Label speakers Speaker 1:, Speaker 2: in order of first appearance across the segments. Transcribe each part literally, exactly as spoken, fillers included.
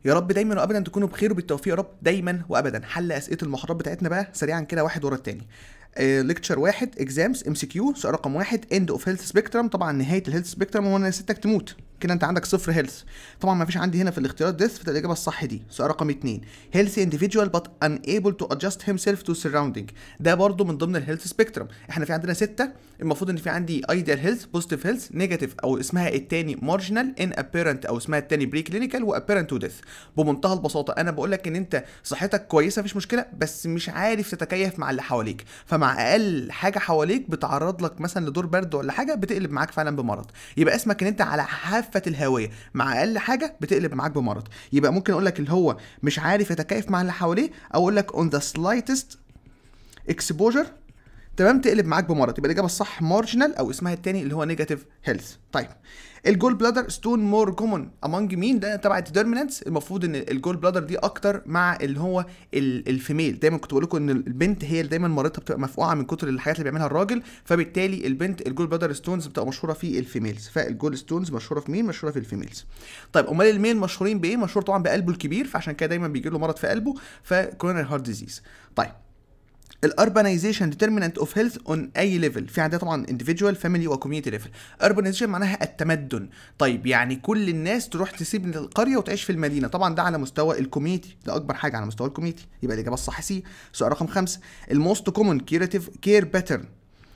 Speaker 1: يا رب دايما وابدا تكونوا بخير وبالتوفيق يا رب دايما وابدا. حل اسئله المحاضرات بتاعتنا بقى سريعا كده واحد ورا التاني. ليكتشر واحد اكزامز ام سي كيو. سؤال رقم واحد اند اوف هيلث سبيكترم. طبعا نهايه الهيلث سبيكترم هو ان ستك تموت كده، انت عندك صفر هيلث. طبعا ما فيش عندي هنا في الاختيارات ديث، فتبقى الاجابه الصح دي. سؤال رقم اتنين healthy individual but unable to adjust himself to surrounding. ده برضو من ضمن الهيلث سبيكترم. احنا في عندنا ستة، المفروض ان في عندي ideal health positive health negative او اسمها التاني marginal in apparent او اسمها التاني بري كلينيكال وapparent to death. بمنتهى البساطه انا بقول لك ان انت صحتك كويسه مفيش مشكله، بس مش عارف تتكيف مع اللي حواليك، فمع اقل حاجه حواليك بتعرض لك مثلا لدور برد ولا حاجه بتقلب معاك فعلا بمرض. يبقى اسمك ان انت على حافه الهاويه، مع اقل حاجه بتقلب معاك بمرض. يبقى ممكن اقول لك اللي هو مش عارف يتكيف مع اللي حواليه، او اقول لك on the slightest exposure تمام تقلب معاك بمرض. يبقى الاجابه الصح مارجنال او اسمها الثاني اللي هو نيجاتيف هيلث. طيب الجول بلادر ستون مور كومون امونج مين؟ ده تبع الديترمينانتس. المفروض ان الجول بلادر دي اكتر مع اللي هو الفيميل. دايما كنت بقول لكم ان البنت هي اللي دايما مرتها بتبقى مفقوعه من كتر الحاجات اللي بيعملها الراجل، فبالتالي البنت الجول بلادر ستونز بتبقى مشهوره في الفيميلز. فالجول ستونز مشهوره في مين؟ مشهوره في الفيميلز. طيب امال الميل مشهورين بايه؟ مشهور طبعا بقلبه الكبير، فعشان كده دايما بيجي له مرض في قلبه، فكوروناري هارت ديزيز. طيب الاربانيزيشن ديترمينانت اوف هيلث اون اي ليفل؟ في عندنا طبعا individual family وكوميونتي ليفل. urbanization معناها التمدن. طيب يعني كل الناس تروح تسيب القريه وتعيش في المدينه، طبعا ده على مستوى الكوميونتي، ده اكبر حاجه على مستوى الكوميونتي. يبقى الاجابه الصح سي. سؤال رقم خمسة الموست كومن كيراتيف كير باترن.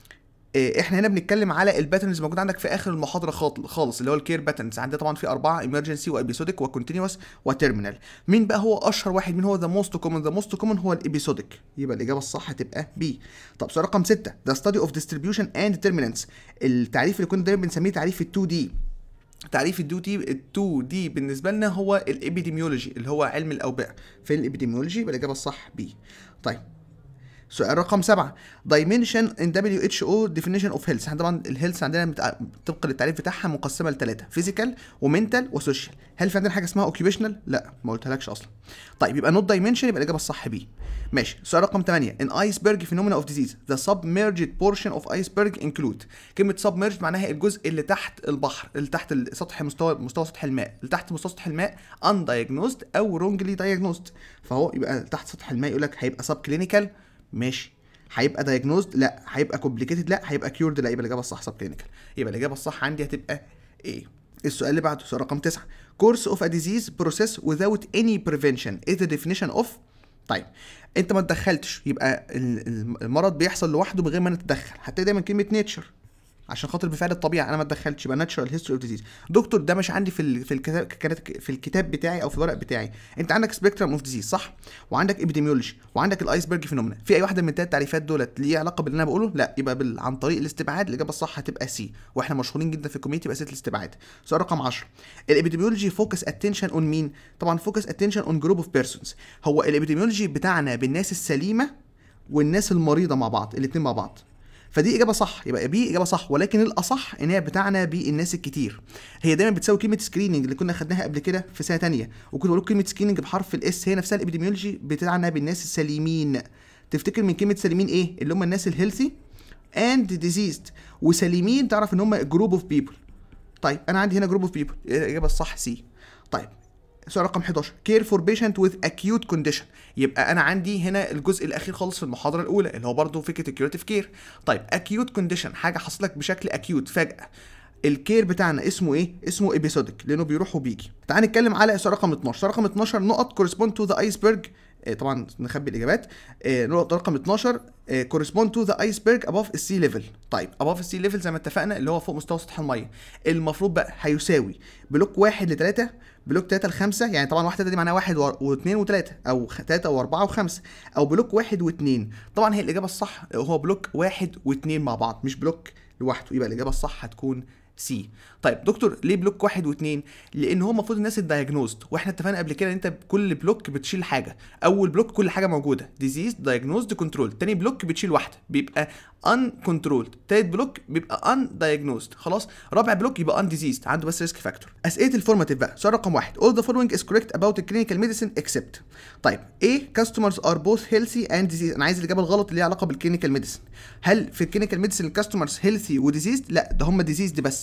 Speaker 1: احنا هنا بنتكلم على الباترنز موجود عندك في اخر المحاضره خالص اللي هو الكير باترنز. عندنا طبعا في اربعه ايمرجنسي وابيسوديك وكونتينوس وتيرمينال. مين بقى هو اشهر واحد؟ مين هو ذا موست كومن؟ ذا موست كومن هو الابيسوديك. يبقى الاجابه الصح هتبقى بي. طب سؤال رقم ستة ذا ستادي اوف ديستريبيوشن اند ديترمينانتس. التعريف اللي كنا دايما بنسميه تعريف ال2 دي. تعريف ال2 دي ال2 دي بالنسبه لنا هو الابيديميولوجي اللي هو علم الاوبئه. فين الابيديميولوجي؟ يبقى الاجابه الصح بي. طيب سؤال رقم سبعة dimension in دبليو اتش او definition of health. طبعا الهيلث عندنا طبقا للتعريف بتاعها مقسمه لثلاثه، فيزيكال ومنتال وسوشيال. هل في عندنا حاجه اسمها اوكيبيشنال؟ لا ما قلتهالكش اصلا. طيب يبقى نوت دايمنشن، يبقى الاجابه الصح بي. ماشي. سؤال رقم ثمانية in iceberg phenomena of disease the submerged portion of iceberg include. كلمه submerged معناها الجزء اللي تحت البحر، اللي تحت سطح مستوى مستوى سطح الماء، اللي تحت مستوى سطح الماء undiagnosed او wrongly diagnosed. فهو يبقى تحت سطح الماء يقول لك هيبقى سب كلينيكال ماشي، هيبقى دايجنوزد لا، هيبقى كومبليكيتد لا، هيبقى كيورد لا. يبقى الاجابه الصح سب كلينيكال. يبقى الاجابه الصح عندي هتبقى ايه. السؤال اللي بعده سؤال رقم تسعة course of a disease process without any prevention is the definition of. طيب انت ما تدخلتش، يبقى المرض بيحصل لوحده من غير ما نتدخل. هتلاقي دايما كلمه نيتشر عشان خاطر بفعل الطبيعه، انا ما اتدخلتش، يبقى ناتشرال هيستوري اوف ديزيز. دكتور ده مش عندي في ال في الكتاب في الكتاب بتاعي او في الورق بتاعي. انت عندك سبيكترم اوف ديزيز صح، وعندك ابيديميولوجي، وعندك الايسبرج فينومينا. في اي واحده من الثلاث تعريفات دولت ليه علاقه باللي انا بقوله؟ لا. يبقى بال... عن طريق الاستبعاد الاجابه الصح هتبقى سي، واحنا مشهورين جدا في الكوميونتي باسئله الاستبعاد. سؤال رقم عشرة الابيديميولوجي فوكس اتنشن اون مين؟ طبعا فوكس اتنشن اون جروب اوف بيرسونز. هو الابيديميولوجي بتاعنا بالناس السليمه والناس المريضه مع بعض، الاثنين مع بعض. فدي اجابه صح، يبقى بي اجابه صح، ولكن الاصح ان هي بتاعنا بالناس الكتير. هي دايما بتساوي كلمه سكريننج اللي كنا خدناها قبل كده في سنه ثانيه، وكنت بقول كلمه سكريننج بحرف الاس هي نفسها الابيديميولوجي بتاعنا بالناس السليمين. تفتكر من كلمه سليمين ايه؟ اللي هم الناس الهيلثي اند ديزيزد، وسليمين تعرف ان هم جروب اوف بيبل. طيب انا عندي هنا جروب اوف بيبل، الاجابه الصح سي. طيب سؤال رقم حداشر care for patient with acute condition. يبقى انا عندي هنا الجزء الاخير خالص في المحاضره الاولى اللي هو برضه فكره الكيوريتيف كير. طيب acute condition حاجه حصلت لك بشكل اكيوت فجاه، الكير بتاعنا اسمه ايه؟ اسمه ابيسوديك لانه بيروح وبيجي. تعال نتكلم على سؤال رقم اتناشر. سؤال رقم اتناشر نقط correspond to the iceberg. إيه طبعا نخبي الاجابات. إيه نقطه رقم اتناشر إيه correspond to the iceberg above sea level. طيب above sea level زي ما اتفقنا اللي هو فوق مستوى سطح الميه. المفروض بقى هيساوي بلوك واحد لتلاتة، بلوك تلاتة لخمسة. يعني طبعا واحد تلاتة دي معناها واحد واثنين وتلاتة، او تلاتة واربعة وخمسة، او بلوك واحد واثنين. طبعا هي الاجابه الصح هو بلوك واحد واثنين مع بعض مش بلوك لوحده. يبقى الاجابه الصح هتكون سي. طيب دكتور ليه بلوك واحد واثنين؟ لان هو المفروض الناس الدايجنوزد، واحنا اتفقنا قبل كده ان انت كل بلوك بتشيل حاجه. اول بلوك كل حاجه موجوده ديزيز دايجنوزد كنترول، تاني بلوك بتشيل واحده بيبقى ان كنترولد، تالت بلوك بيبقى ان دايجنوزد خلاص، رابع بلوك يبقى ان ديزيزد عنده بس ريسك فاكتور. اسئله الفورماتيف بقى سؤال رقم واحد all the following is correct about the clinical medicine except. طيب ايه customers are both healthy and diseased؟ انا عايز الاجابه الغلط اللي ليها علاقه بالكلينيكال ميديسن. هل في الكلينيكال ميديسن الكاستمرز هيلثي وديزيزد؟ لا ده هم ديزيزد بس،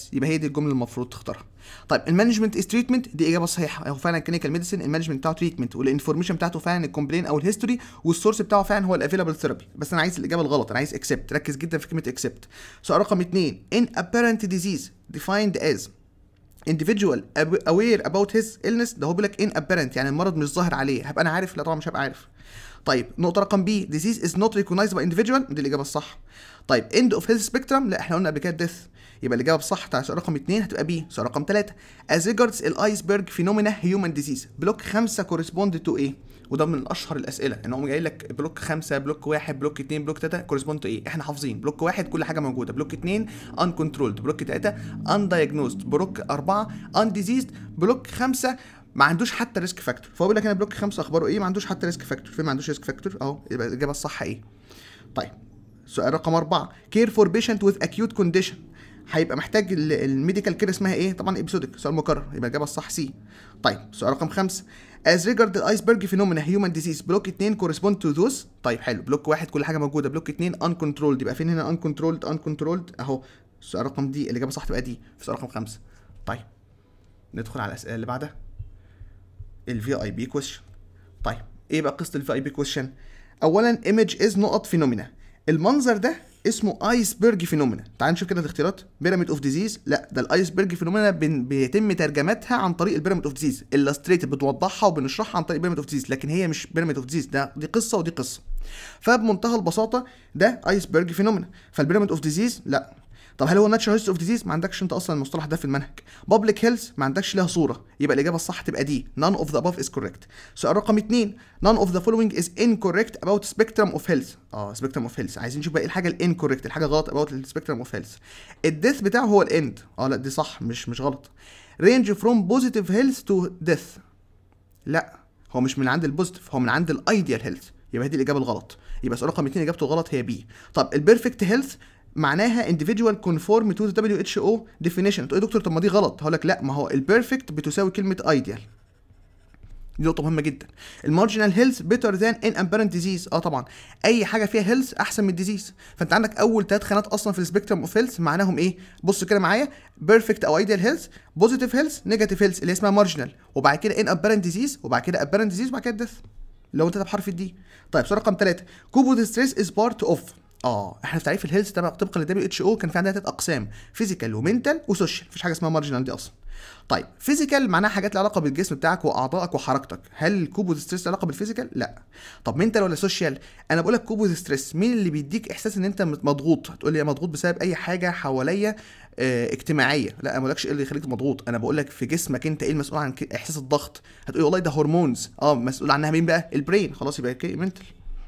Speaker 1: بس، يبقى هي دي الجمله المفروض تختارها. طيب المانجمنت از تريتمنت، دي اجابه صحيحه، هو فعلا كلينيكال ميديسن المانجمنت بتاعه تريتمنت، والانفورميشن بتاعته فعلا الكومبلين او الهيستوري، والسورس بتاعه فعلا هو الافيلابل ثيرابي. بس انا عايز الاجابه الغلط، انا عايز اكسبت. ركز جدا في كلمه اكسبت. سؤال رقم اتنين in apparent disease defined as individual aware about his illness، ده هو بيقول لك in apparent يعني المرض مش ظاهر عليه، هبقى انا عارف؟ لا طبعا مش هبقى عارف. طيب نقطة رقم بي disease is not recognized by individual، دي الإجابة الصح. طيب end of health spectrum، لا احنا قلنا قبل كده death، يبقى الإجابة الصح بتاع سؤال رقم اتنين هتبقى بي. سؤال رقم تلاتة as regards الايسبرج phenomena human disease، بلوك خمسة correspond to ايه؟ وده من أشهر الأسئلة، إن هم جاي لك بلوك خمسة، بلوك واحد، بلوك اتنين، بلوك تلاتة correspond to ايه؟ احنا حافظين بلوك واحد كل حاجة موجودة، بلوك اتنين uncontrolled، بلوك تلاتة undiagnosed، بلوك أربعة undiseased، بلوك خمسة ما عندوش حتى ريسك فاكتور. فهو بيقول لك انا بلوك خمسة اخباره ايه؟ ما عندوش حتى ريسك فاكتور. فين ما عندوش ريسك فاكتور اهو، يبقى الاجابه الصح ايه؟ طيب سؤال رقم أربعة كير فور بيشنت وذ اكيوت كونديشن، هيبقى محتاج الميديكال كير اسمها ايه؟ طبعا ابيسودك، سؤال مكرر، يبقى الاجابه الصح سي. طيب سؤال رقم خمسة as regard the iceberg phenomena human disease، بلوك اتنين correspond to those. طيب حلو، بلوك واحد كل حاجه موجوده، بلوك اتنين uncontrolled، يبقى فين هنا uncontrolled uncontrolled اهو. السؤال رقم دي الاجابه صح تبقى دي في سؤال رقم خمسة. طيب ندخل على الاسئله اللي بعدها، الفي اي بي كويشن. طيب ايه بقى قصه الفي اي بي كويشن؟ اولا ايمج از نقط فينومينا، المنظر ده اسمه ايسبرج فينومينا. تعال نشوف كده الاختيارات. بيراميد اوف ديزيز، لا ده الايسبرج فينومينا بيتم ترجمتها عن طريق البيراميد اوف ديزيز، الستريتد بتوضحها وبنشرحها عن طريق البيراميد اوف ديزيز، لكن هي مش بيراميد اوف ديزيز، ده دي قصه ودي قصه. فبمنتهى البساطه ده ايسبرج فينومينا، فالبيراميد اوف ديزيز لا. طب هل هو ناتشرال هيستوري اوف ديزيز؟ ما عندكش انت اصلا المصطلح ده في المنهج. بابليك هيلث ما عندكش ليها صوره، يبقى الاجابه الصح تبقى دي none of the above is correct. سؤال رقم اتنين none of the following is incorrect about spectrum of health. اه spectrum of health، عايزين نشوف بقى ايه الحاجه الانكوريكت، الحاجه غلط about السبيكترم اوف هيلث. الديث بتاعه هو الاند، اه لا دي صح، مش مش غلط. range from positive health to death، لا هو مش من عند البوزيتيف، هو من عند الايديال هيلث، يبقى دي الاجابه الغلط. يبقى سؤال رقم اتنين اجابته غلط هي بي. طب البيرفكت هيلث معناها individual conform to the دبليو اتش او definition. تقول يا دكتور طب ما دي غلط، هقول لك لا، ما هو البيرفكت بتساوي كلمه ideal، دي نقطه مهمه جدا. المارجنال هيلث better than in apparent disease، اه طبعا اي حاجه فيها هيلث احسن من الديزيز. فانت عندك اول ثلاث خانات اصلا في السبيكترم اوف هيلث معناهم ايه؟ بص كده معايا، بيرفكت او ideal هيلث، بوزيتيف هيلث، نيجاتيف هيلث اللي اسمها مارجنال، وبعد كده in apparent disease، وبعد كده apparent disease، وبعد كده death لو انت بحرف الدي. طيب سؤال رقم ثلاثة كوبو ستريس از بارت اوف، اه احنا في تعريف الهيلث تبع طبقا للدبليو اتش او كان في عندنا ثلاث اقسام، فيزيكال ومنتال وسوشيال، مفيش حاجه اسمها مارجنال دي اصلا. طيب فيزيكال معناها حاجات لها علاقه بالجسم بتاعك واعضائك وحركتك، هل الكوبو ستريس له علاقه بالفيزيكال؟ لا. طب منتال ولا سوشيال؟ انا بقول لك كوبو ستريس، مين اللي بيديك احساس ان انت مضغوط؟ هتقول لي مضغوط بسبب اي حاجه حواليا اه اجتماعيه، لا انا ما بقولكش ايه اللي يخليك مضغوط، انا بقول لك في جسمك انت ايه المسؤول عن احساس الضغط. هتقول والله ده هرمونز، اه مسؤول عنها مين بقى؟ البرين، خلاص يبقى منتال.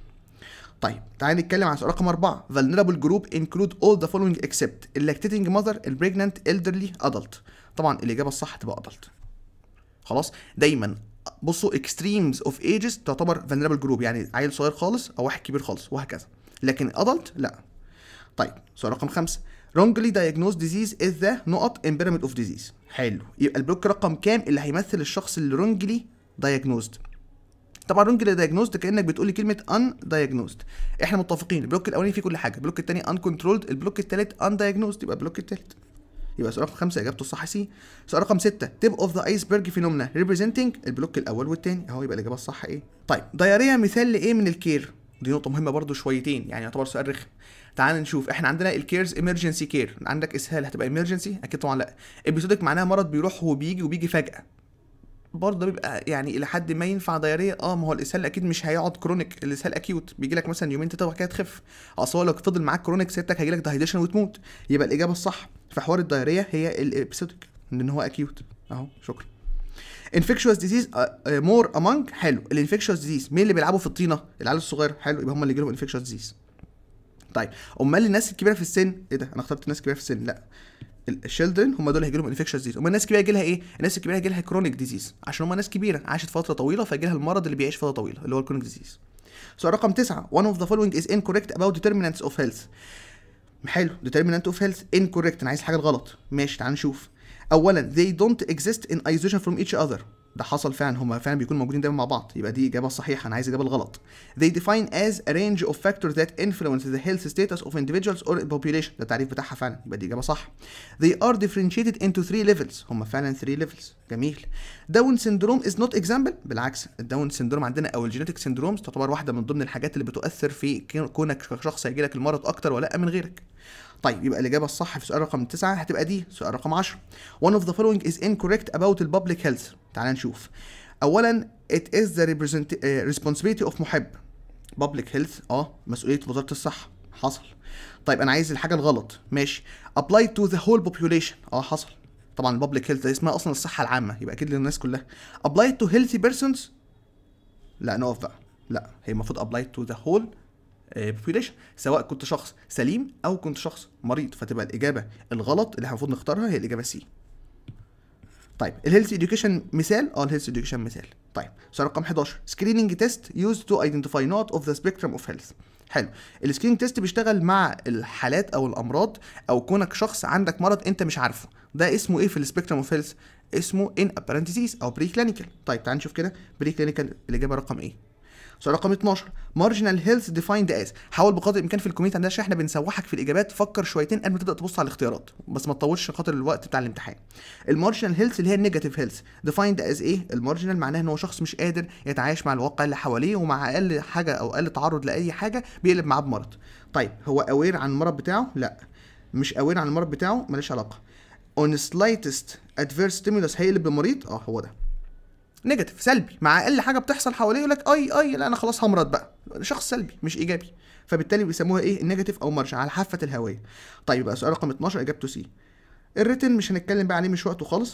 Speaker 1: طيب تعال نتكلم عن سؤال رقم أربعة vulnerable group include all the following except lactating mother, pregnant, elderly, adult. طبعا الإجابة الصح تبقى adult. خلاص دايما بصوا extremes of ages تعتبر vulnerable group، يعني عيل صغير خالص أو واحد كبير خالص وهكذا، لكن adult لا. طيب سؤال رقم خمسة wrongly diagnosed disease is the نقط in pyramid of disease. حلو، يبقى البلوك رقم كام اللي هيمثل الشخص اللي wrongly diagnosed؟ طبعا رونجلي دايجنوزد كانك بتقولي كلمه ان دايجنوزد، احنا متفقين البلوك الاولاني فيه كل حاجه، البلوك الثاني ان كنترولد، البلوك الثالث ان دايجنوزد، يبقى البلوك الثالث. يبقى سؤال رقم خمسة اجابته الصح سي. سؤال رقم ستة تيب اوف ذا ايسبرج فينومينا ريبريزنتنج، البلوك الاول والثاني اهو، يبقى الاجابه الصح ايه؟ طيب دايريا مثال لايه من الكير؟ دي نقطه مهمه برده شويتين، يعني يعتبر سؤال رخم. تعال نشوف، احنا عندنا الكيرز ايمرجنسي كير، عندك اسهال هتبقى ايمرجنسي؟ اكيد طبعا لا. ابيسودك معناها مرض بيروح وبيجي وبيجي فجاه، برضه بيبقى يعني الى حد ما ينفع دايريه، اه ما هو الاسهال اكيد مش هيقعد كرونيك، الاسهال اكيوت بيجي لك مثلا يومين تلاتة وبعد كده تخف، اصل هو لو فضل معاك كرونيك سيادتك هيجي لك دايهيدريشن وتموت. يبقى الاجابه الصح في حوار الدايريه هي الابيسودك، ان هو اكيوت اهو. شكرا. انفكشوس ديزيز مور امونج، حلو. الانفكشوس ديزيز مين اللي بيلعبوا في الطينه؟ العيال الصغير، حلو، يبقى هم اللي يجيلهم انفكشوس ديزيز. طيب امال الناس الكبيره في السن ايه ده؟ انا اخترت الناس الكبيره في السن، لا الشيلدرن هم دول هيجي لهم انفكشن ديزيز. امال الناس الكبيره هيجي لها ايه؟ الناس الكبيره هيجي لها كرونيك ديزيز، عشان هم ناس كبيره عاشت فتره طويله فيجي لها المرض اللي بيعيش فتره طويله اللي هو الكرونيك ديزيز. سؤال رقم تسعة one of the following is incorrect about determinants of health. حلو، determinant of health incorrect، انا عايز حاجه غلط. ماشي تعال نشوف. اولا they don't exist in isolation from each other، ده حصل فعلا، هما فعلا بيكونوا موجودين دايما مع بعض، يبقى دي اجابه صحيحه، انا عايز الاجابه الغلط. they define as a range of factors that influence the health status of individuals or population، ده التعريف بتاعها فعلا، يبقى دي اجابه صح. they are differentiated into three levels، هما فعلا three levels. جميل. داون سيندروم is not example، بالعكس الداون سيندروم عندنا او الجينيتك سيندرومز تعتبر واحده من ضمن الحاجات اللي بتؤثر في كونك شخص هيجي لك المرض اكتر ولا من غيرك. طيب يبقى الإجابة الصح في سؤال رقم تسعة هتبقى دي. سؤال رقم عشرة one of the following is incorrect about the public health. تعال نشوف. أولا it is the represent... uh, responsibility of محب. public health اه مسؤولية وزارة الصحة، حصل. طيب أنا عايز الحاجة الغلط، ماشي. apply to the whole population اه حصل. طبعا البابليك هيلث اسمها أصلا الصحة العامة، يبقى أكيد للناس كلها. apply to healthy persons لا نقف بقى، لا هي المفروض apply to the whole population، سواء كنت شخص سليم او كنت شخص مريض، فتبقى الاجابه الغلط اللي المفروض نختارها هي الاجابه سي. طيب الهيلث اديوكيشن مثال، اه الهيلث اديوكيشن مثال. طيب سؤال رقم حداشر سكريننج تيست يوزد تو ايدنتيفاي نوت اوف ذا سبيكترم اوف هيلث. حلو. السكريننج تيست بيشتغل مع الحالات او الامراض او كونك شخص عندك مرض انت مش عارفه، ده اسمه ايه في السبيكترم اوف هيلث؟ اسمه ان ابارنت ديزيز او بري كلينيكال. طيب تعال نشوف كده بري كلينيكال الاجابه رقم ايه. سؤال رقم اتناشر مارجنال هيلث ديفايند از. حاول بقدر الامكان في الكومنت عندنا عشان احنا بنسوحك في الاجابات، فكر شويتين قبل ما تبدا تبص على الاختيارات، بس ما تطولش عشان خاطر الوقت بتاع الامتحان. المارجنال هيلث اللي هي النيجاتيف هيلث ديفايند از ايه؟ المارجنال معناه ان هو شخص مش قادر يتعايش مع الواقع اللي حواليه، ومع اقل حاجه او اقل تعرض لاي حاجه بيقلب معاه بمرض. طيب هو اوير عن المرض بتاعه؟ لا مش اوير عن المرض بتاعه، ماليش علاقه. on slightest adverse stimulus هيقلب بمريض، اه هو ده نيجاتيف سلبي، مع اقل حاجه بتحصل حواليه يقول لك اي اي لا انا خلاص همرض بقى، شخص سلبي مش ايجابي، فبالتالي بيسموها ايه؟ النيجاتيف او مارجن على حافه الهويه. طيب يبقى سؤال رقم اتناشر اجابته سي. الريتن مش هنتكلم بقى عليه، مش وقته خالص.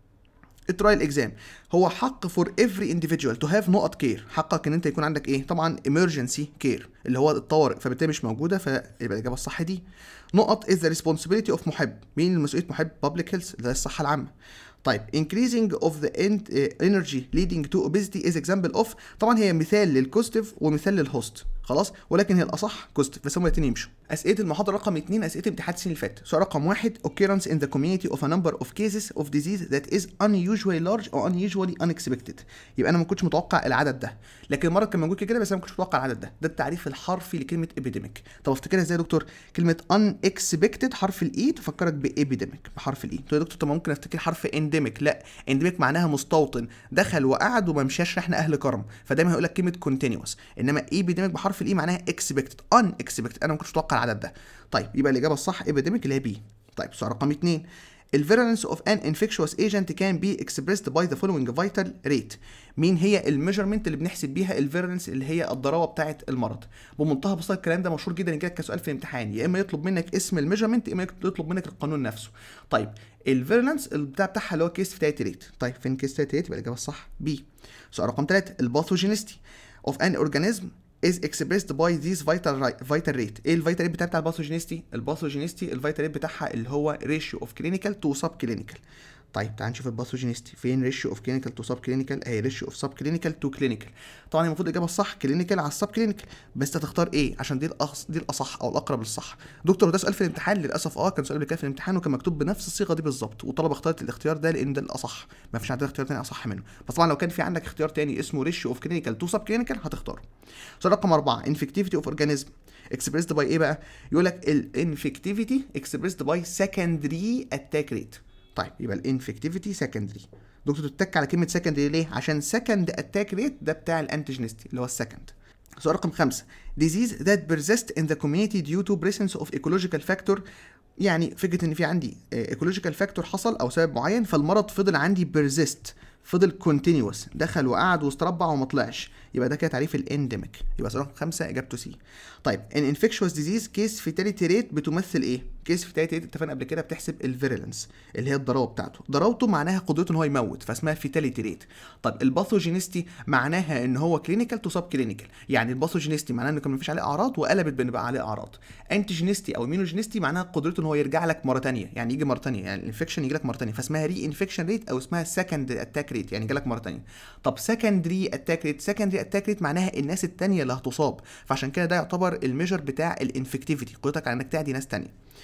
Speaker 1: الترايل اكزام هو حق فور افري انديفيدوال تو هاف نقط كير، حقك ان انت يكون عندك ايه؟ طبعا ايمرجنسي كير اللي هو الطوارئ، فبالتالي مش موجوده، فيبقى الاجابه الصح دي. نقط از ذا ريسبونسبيلتي اوف محب، مين المسؤوليه محب؟ بابليك هيلث اللي هي الصحه العامه. طيب increasing of the energy leading to obesity is example of، طبعا هي مثال للكوستيف ومثال للهوست خلاص، ولكن هي الاصح كوستيف، بس هما الاثنين يمشوا. اسئله المحاضره رقم اتنين اسئله امتحان السنه اللي فاتت. سؤال رقم واحد occurrence in the community of a number of cases of disease that is unusually large or unusually unexpected. يبقى انا ما كنتش متوقع العدد ده، لكن المرض كان موجود كده بس انا ما كنتش متوقع العدد ده، ده التعريف الحرفي لكلمه epidemic. طب افتكرها ازاي يا دكتور؟ كلمه unexpected حرف الاي تفكرك بابيديميك بحرف الاي. طب يا دكتور طب ممكن افتكر حرف endemic؟ لا endemic معناها مستوطن، دخل وقعد وما مشاش، احنا اهل كرم، فدايما هيقول لك كلمه continuous. انما epidemic بحرف الاي معناها expected unexpected، انا ما كنتش متوقع العدد ده. طيب يبقى الاجابه الصح epidemic اللي هي بي. طيب سؤال رقم اتنين الفيرالنس اوف ان انفكشوس ايجنت كان بي اكسبريسد باي ذا فولوينج فيتال ريت. مين هي الميجرمنت اللي بنحسب بيها الفيرالنس اللي هي الضراوه بتاعه المرض؟ بمنتهى البساطه الكلام ده مشهور جدا يجي لك كسؤال في الامتحان، يا اما يطلب منك اسم الميجرمنت يا اما يطلب منك القانون نفسه. طيب الفيرالنس بتاع بتاعها اللي هو كيس فيتاليتي ريت. طيب فين كيس فيتاليتي ريت؟ يبقى الاجابه الصح بي. سؤال رقم ثلاثة الباثوجينيستي اوف ان اورجانيزم is expressed by these vital vital rate. ايه الفيتال ريت بتاع بتاع الباثوجينيستي؟ الباثوجينيستي الفيتال ريت بتاعها اللي هو ratio of clinical to subclinical. طيب تعال نشوف الباثوجينيستي فين. ratio of clinical to subclinical اهي ratio of subclinical to clinical. طبعا المفروض الاجابه الصح clinical على subclinical، بس هتختار ايه عشان دي الأص... دي الاصح او الاقرب للصح. دكتور ده سؤال في الامتحان للاسف، اه كان سؤال كده في الامتحان وكان مكتوب بنفس الصيغه دي بالظبط، والطلبه اختارت الاختيار ده لان ده الاصح، ما فيش عندنا اختيار تاني اصح منه. بس طبعا لو كان في عندك اختيار تاني اسمه ratio of clinical to subclinical هتختاره. سؤال رقم أربعة infectivity of organism expressed by ايه بقى؟ يقول لك الانفكتيفيتي expressed by secondary attack rate. طيب يبقى الانفكتيفيتي سكندري. دكتور تتك على كلمه سكندري ليه؟ عشان سكند اتاك ريت ده بتاع الانتيجينستي اللي هو السكند. سؤال رقم خمسة disease that persist in the community due to presence of ecological factor، يعني فكره ان في عندي ecological factor حصل او سبب معين فالمرض فضل عندي persist، فضل كونتينيوس، دخل وقعد واستربع وما طلعش، يبقى ده كده تعريف الانديميك. يبقى سؤال رقم خمسة اجابته سي. طيب ان انفكشوس ديزيز كيس فيتاليتي ريت بتمثل ايه؟ كيس فيتاليتي ريت اتفقنا قبل كده بتحسب الفيرلنس اللي هي الضراوه بتاعته، ضراوته معناها قدرته ان هو يموت فاسمها فيتاليتي ريت. طب الباثوجينيستي معناها ان هو كلينيكال تو سب كلينيكال، يعني الباثوجينيستي معناها انه كان مفيش عليه اعراض وقلبت بنبقى عليه اعراض. انتيجينيستي او اميونوجينيستي معناها قدرته ان هو يرجع لك مره ثانيه، يعني يجي مره ثانيه، يعني الانفكشن يجي لك مره ثانيه فاسمها ري انفكشن ريت او اسمها سكند اتاك ريت، يعني جالك مره ثانيه. طب سكندري اتاك ريت، سكندري اتاك ريت معناها الناس الثانيه اللي هتصاب، فعشان كده ده يعتبر الميجر بتاع الانفكتيفيتي، قدرتك على انك تعدي ناس ثانيه.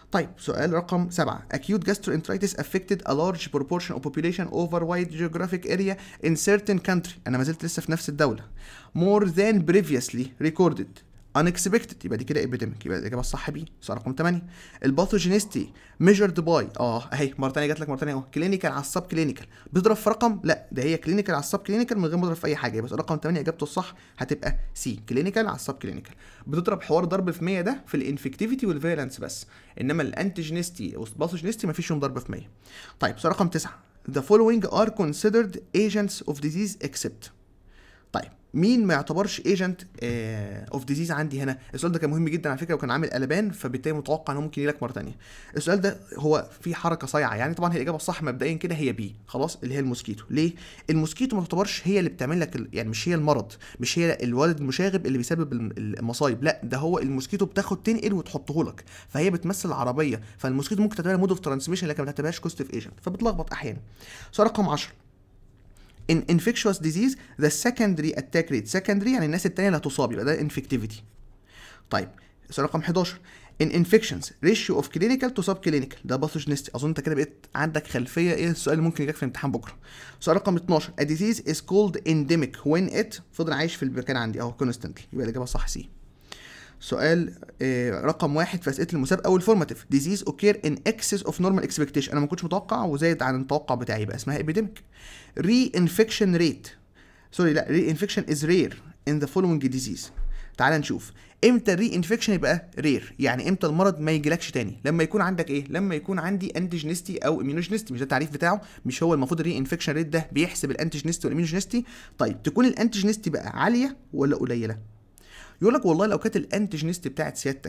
Speaker 1: طيب سؤال رقم سبعة. acute gastroenteritis affected a large proportion of population over wide geographic area in certain country. انا ما زلت لسه في نفس الدولة. more than previously recorded unexpected، يبقى دي كده epidemic، يبقى الاجابه الصح بي. سؤال رقم ثمانية. الباثوجينيستي measured by اه اهي مره ثانيه جات لك مره ثانيه اهو كلينيكال على السب كلينيكال، بتضرب في رقم؟ لا ده هي كلينيكال على السب كلينيكال من غير ما تضرب في اي حاجه، يبقى سؤال رقم ثمانية اجابته الصح هتبقى سي، كلينيكال على السب كلينيكال. بتضرب حوار ضرب في مية ده في الانفكتيفيتي والفيرنس بس، انما الانتيجينيستي والباثوجينيستي ما فيش يوم ضرب في مية. طيب سؤال رقم تسعة. the following are considered agents of disease except. طيب مين ما يعتبرش ايجنت اوف ديزيز عندي هنا؟ السؤال ده كان مهم جدا على فكره وكان عامل قلبان، فبالتالي متوقع انه ممكن يجيلك مره ثانيه. السؤال ده هو في حركه صايعه يعني، طبعا هي الاجابه الصح مبدئيا كده هي بي خلاص، اللي هي الموسكيتو. ليه؟ الموسكيتو ما تعتبرش هي اللي بتعمل لك ال... يعني مش هي المرض، مش هي الولد المشاغب اللي بيسبب المصايب، لا ده هو الموسكيتو بتاخد تنقل وتحطه لك، فهي بتمثل العربيه، فالموسكيتو ممكن تعتبرها مود اوف ترانسميشن لكن ما تعتبرهاش كوستيف ايجنت، فبتلخبط احيانا. سؤال رقم عشرة. in infectious disease the secondary attack rate، secondary يعني الناس التانية اللي هتصاب، يبقى ده infectivity. طيب سؤال رقم حداشر. in infections ratio of clinical to subclinical، ده باثوجينيستي. اظن انت كده بقيت عندك خلفيه ايه السؤال اللي ممكن يجيك في الامتحان بكره. سؤال رقم اتناشر. a disease is called endemic when it فضل عايش في المكان عندي اهو constantly، يبقى الاجابه صح سي. سؤال آه رقم واحد في اسئله المسابقه او الفورماتيف. disease occur in excess of normal expectation، انا ما كنتش متوقع وزايد عن التوقع بتاعي، يبقى اسمها epidemic. reinfection rate سوري لا reinfection is rare in the following disease. تعال نشوف امتى الري انفكشن يبقى رير، يعني امتى المرض ما يجيلكش تاني؟ لما يكون عندك ايه؟ لما يكون عندي انتيجينيستي او اميونوجينيستي، مش ده التعريف بتاعه؟ مش هو المفروض الري انفكشن ريت ده بيحسب الانتيجينيستي والاميونوجينيستي؟ طيب تكون الانتيجينيستي بقى عاليه ولا قليله؟ يقول لك والله لو كانت الانتيجينيستي بتاعت سيادتك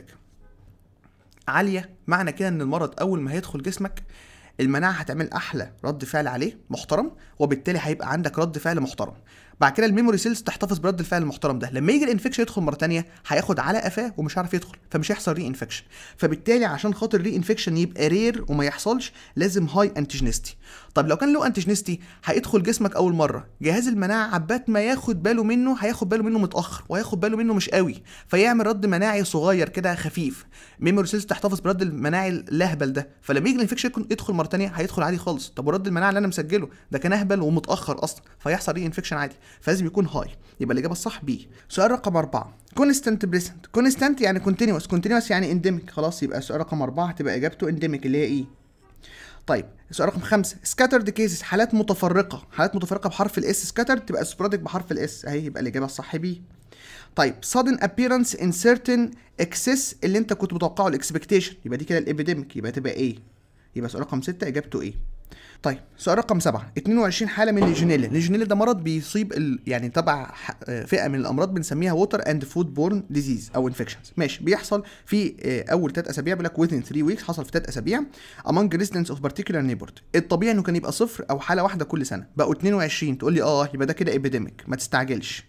Speaker 1: عاليه، معنى كده ان المرض اول ما هيدخل جسمك المناعه هتعمل احلى رد فعل عليه محترم، وبالتالي هيبقى عندك رد فعل محترم. بعد كده الميموري سيلز تحتفظ برد الفعل المحترم ده، لما يجي الانفكشن يدخل مره ثانيه هياخد على قفاه ومش عارف يدخل، فمش هيحصل ري انفكشن. فبالتالي عشان خاطر ري انفكشن يبقى رير وما يحصلش لازم هاي انتيجينيستي. طب لو كان له انتيجينيستي هيدخل جسمك اول مره، جهاز المناعه عبات ما ياخد باله منه هياخد باله منه متاخر وهياخد باله منه مش قوي، فيعمل رد مناعي صغير كده خفيف. ميموري سيلز تحتفظ برد المناعي الاهبل ده، فلما يجي الانفكشن يدخل مره ثانيه هيدخل عادي خالص. طب ورد المناعه اللي انا مسجله ده كان اهبل ومتاخر اصلا، فيحصل ري انفكشن عادي، فلازم يكون هاي. يبقى الاجابه الصح بي. سؤال رقم أربعة. كونستانت بريسنت، كونستانت يعني كونتينوس، كونتينوس يعني انديميك، خلاص يبقى السؤال رقم أربعة هتبقى اجابته انديميك اللي هي ايه. طيب السؤال رقم خمسة. سكاترد كيسز، حالات متفرقه، حالات متفرقه بحرف الاس، سكاترد تبقى سبوراديك بحرف الاس اهي، يبقى الاجابه الصح بي. طيب sudden appearance in certain excess اللي انت كنت متوقعه الاكسبكتيشن، يبقى دي كده الابيديميك، يبقى تبقى ايه؟ يبقى سؤال رقم ستة اجابته ايه. طيب سؤال رقم سبعة. اتنين وعشرين حاله من الليجونيلا، الليجونيلا ده مرض بيصيب ال... يعني تبع فئه من الامراض بنسميها ووتر اند فود بورن ديزيز او انفكشنز، ماشي. بيحصل في اول ثلاث اسابيع، بيقول لك within three weeks، حصل في ثلاث اسابيع among residents of particular neighborhood. الطبيعي انه كان يبقى صفر او حاله واحده كل سنه، بقوا اتنين وعشرين، تقول لي اه يبقى ده كده ابيديميك، ما تستعجلش،